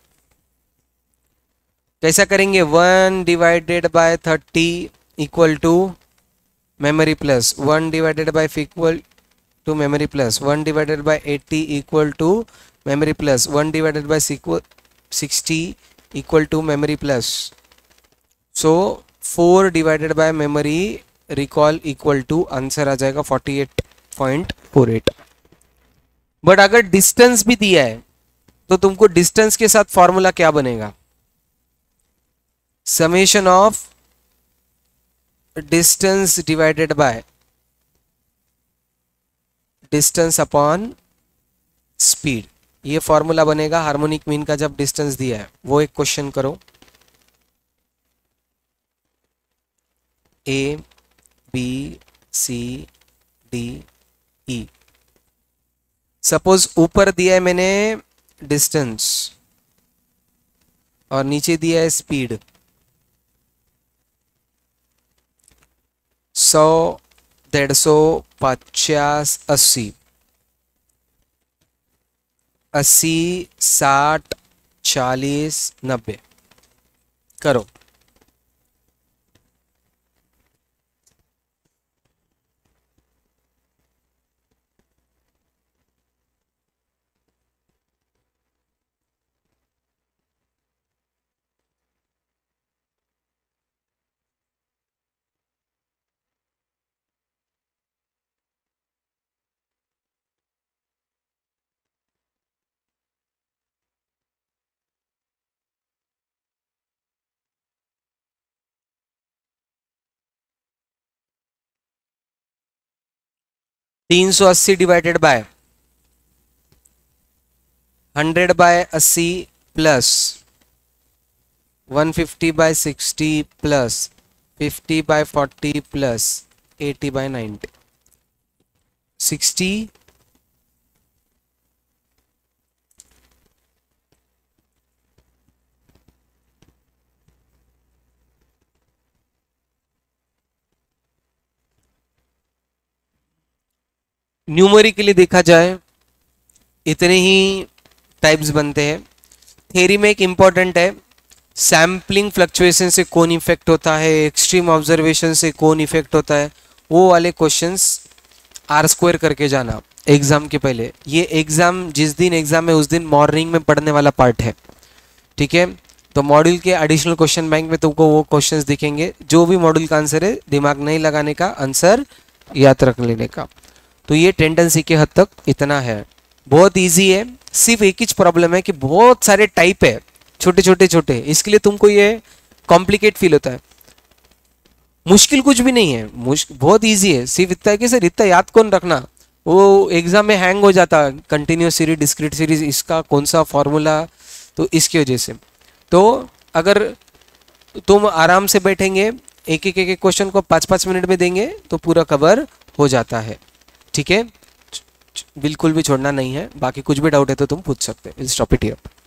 कैसा करेंगे? 1 divided by 30 equal to memory plus, 1 divided by equal to memory plus, 1 divided by 80 equal to memory plus, 1 divided by 60 equal to memory plus. So 4 divided by memory recall equal to, answer आ जाएगा 48.48। But अगर distance भी दिया है तो तुमको distance के साथ फॉर्मूला क्या बनेगा? Summation of distance divided by distance upon speed, ये फॉर्मूला बनेगा हार्मोनिक मीन का जब डिस्टेंस दिया है। वो एक क्वेश्चन करो, A B C D E. Suppose ऊपर दिया है मैंने डिस्टेंस और नीचे दिया है स्पीड, 100, 150, 50, 80, 80, 60, 40, 90 करो। 380 divided by 100/80 plus 150/60 plus 50/40 plus 80/90 60 numerically देखा जाए इतने ही टाइप्स बनते हैं। थ्योरी में एक इंपॉर्टेंट है, सैम्पलिंग फ्लक्चुएशन से कौन इफेक्ट होता है, एक्सट्रीम ऑब्जर्वेशन से कौन इफेक्ट होता है, वो वाले क्वेश्चंस R² करके जाना एग्जाम के पहले। ये एग्जाम जिस दिन एग्जाम है उस दिन मॉर्निंग में पढ़ने वाला पार्ट है, ठीक है। तो मॉड्यूल के एडिशनल क्वेश्चन बैंक में तुमको वो क्वेश्चंस दिखेंगे, जो भी मॉड्यूल का आंसर है दिमाग नहीं लगाने का, आंसर याद रख लेने का। तो ये टेंडेंसी के हद तक इतना है, बहुत इजी है। सिर्फ एक ही प्रॉब्लम है कि बहुत सारे टाइप है, छोटे छोटे छोटे, इसके लिए तुमको ये कॉम्प्लिकेट फील होता है। मुश्किल कुछ भी नहीं है, बहुत इजी है। सिर्फ इतना है कि सर इतना याद कौन रखना, वो एग्जाम में हैंग हो जाता, कंटिन्यूस सीरीज डिस्क्रीट सीरीज इसका कौन सा फॉर्मूला, तो इसकी वजह से। तो अगर तुम आराम से बैठेंगे, एक एक क्वेश्चन को 5-5 मिनट में देंगे तो पूरा कवर हो जाता है, ठीक है। बिल्कुल भी छोड़ना नहीं है। बाकी कुछ भी डाउट है तो तुम पूछ सकते हैं। Stop it here.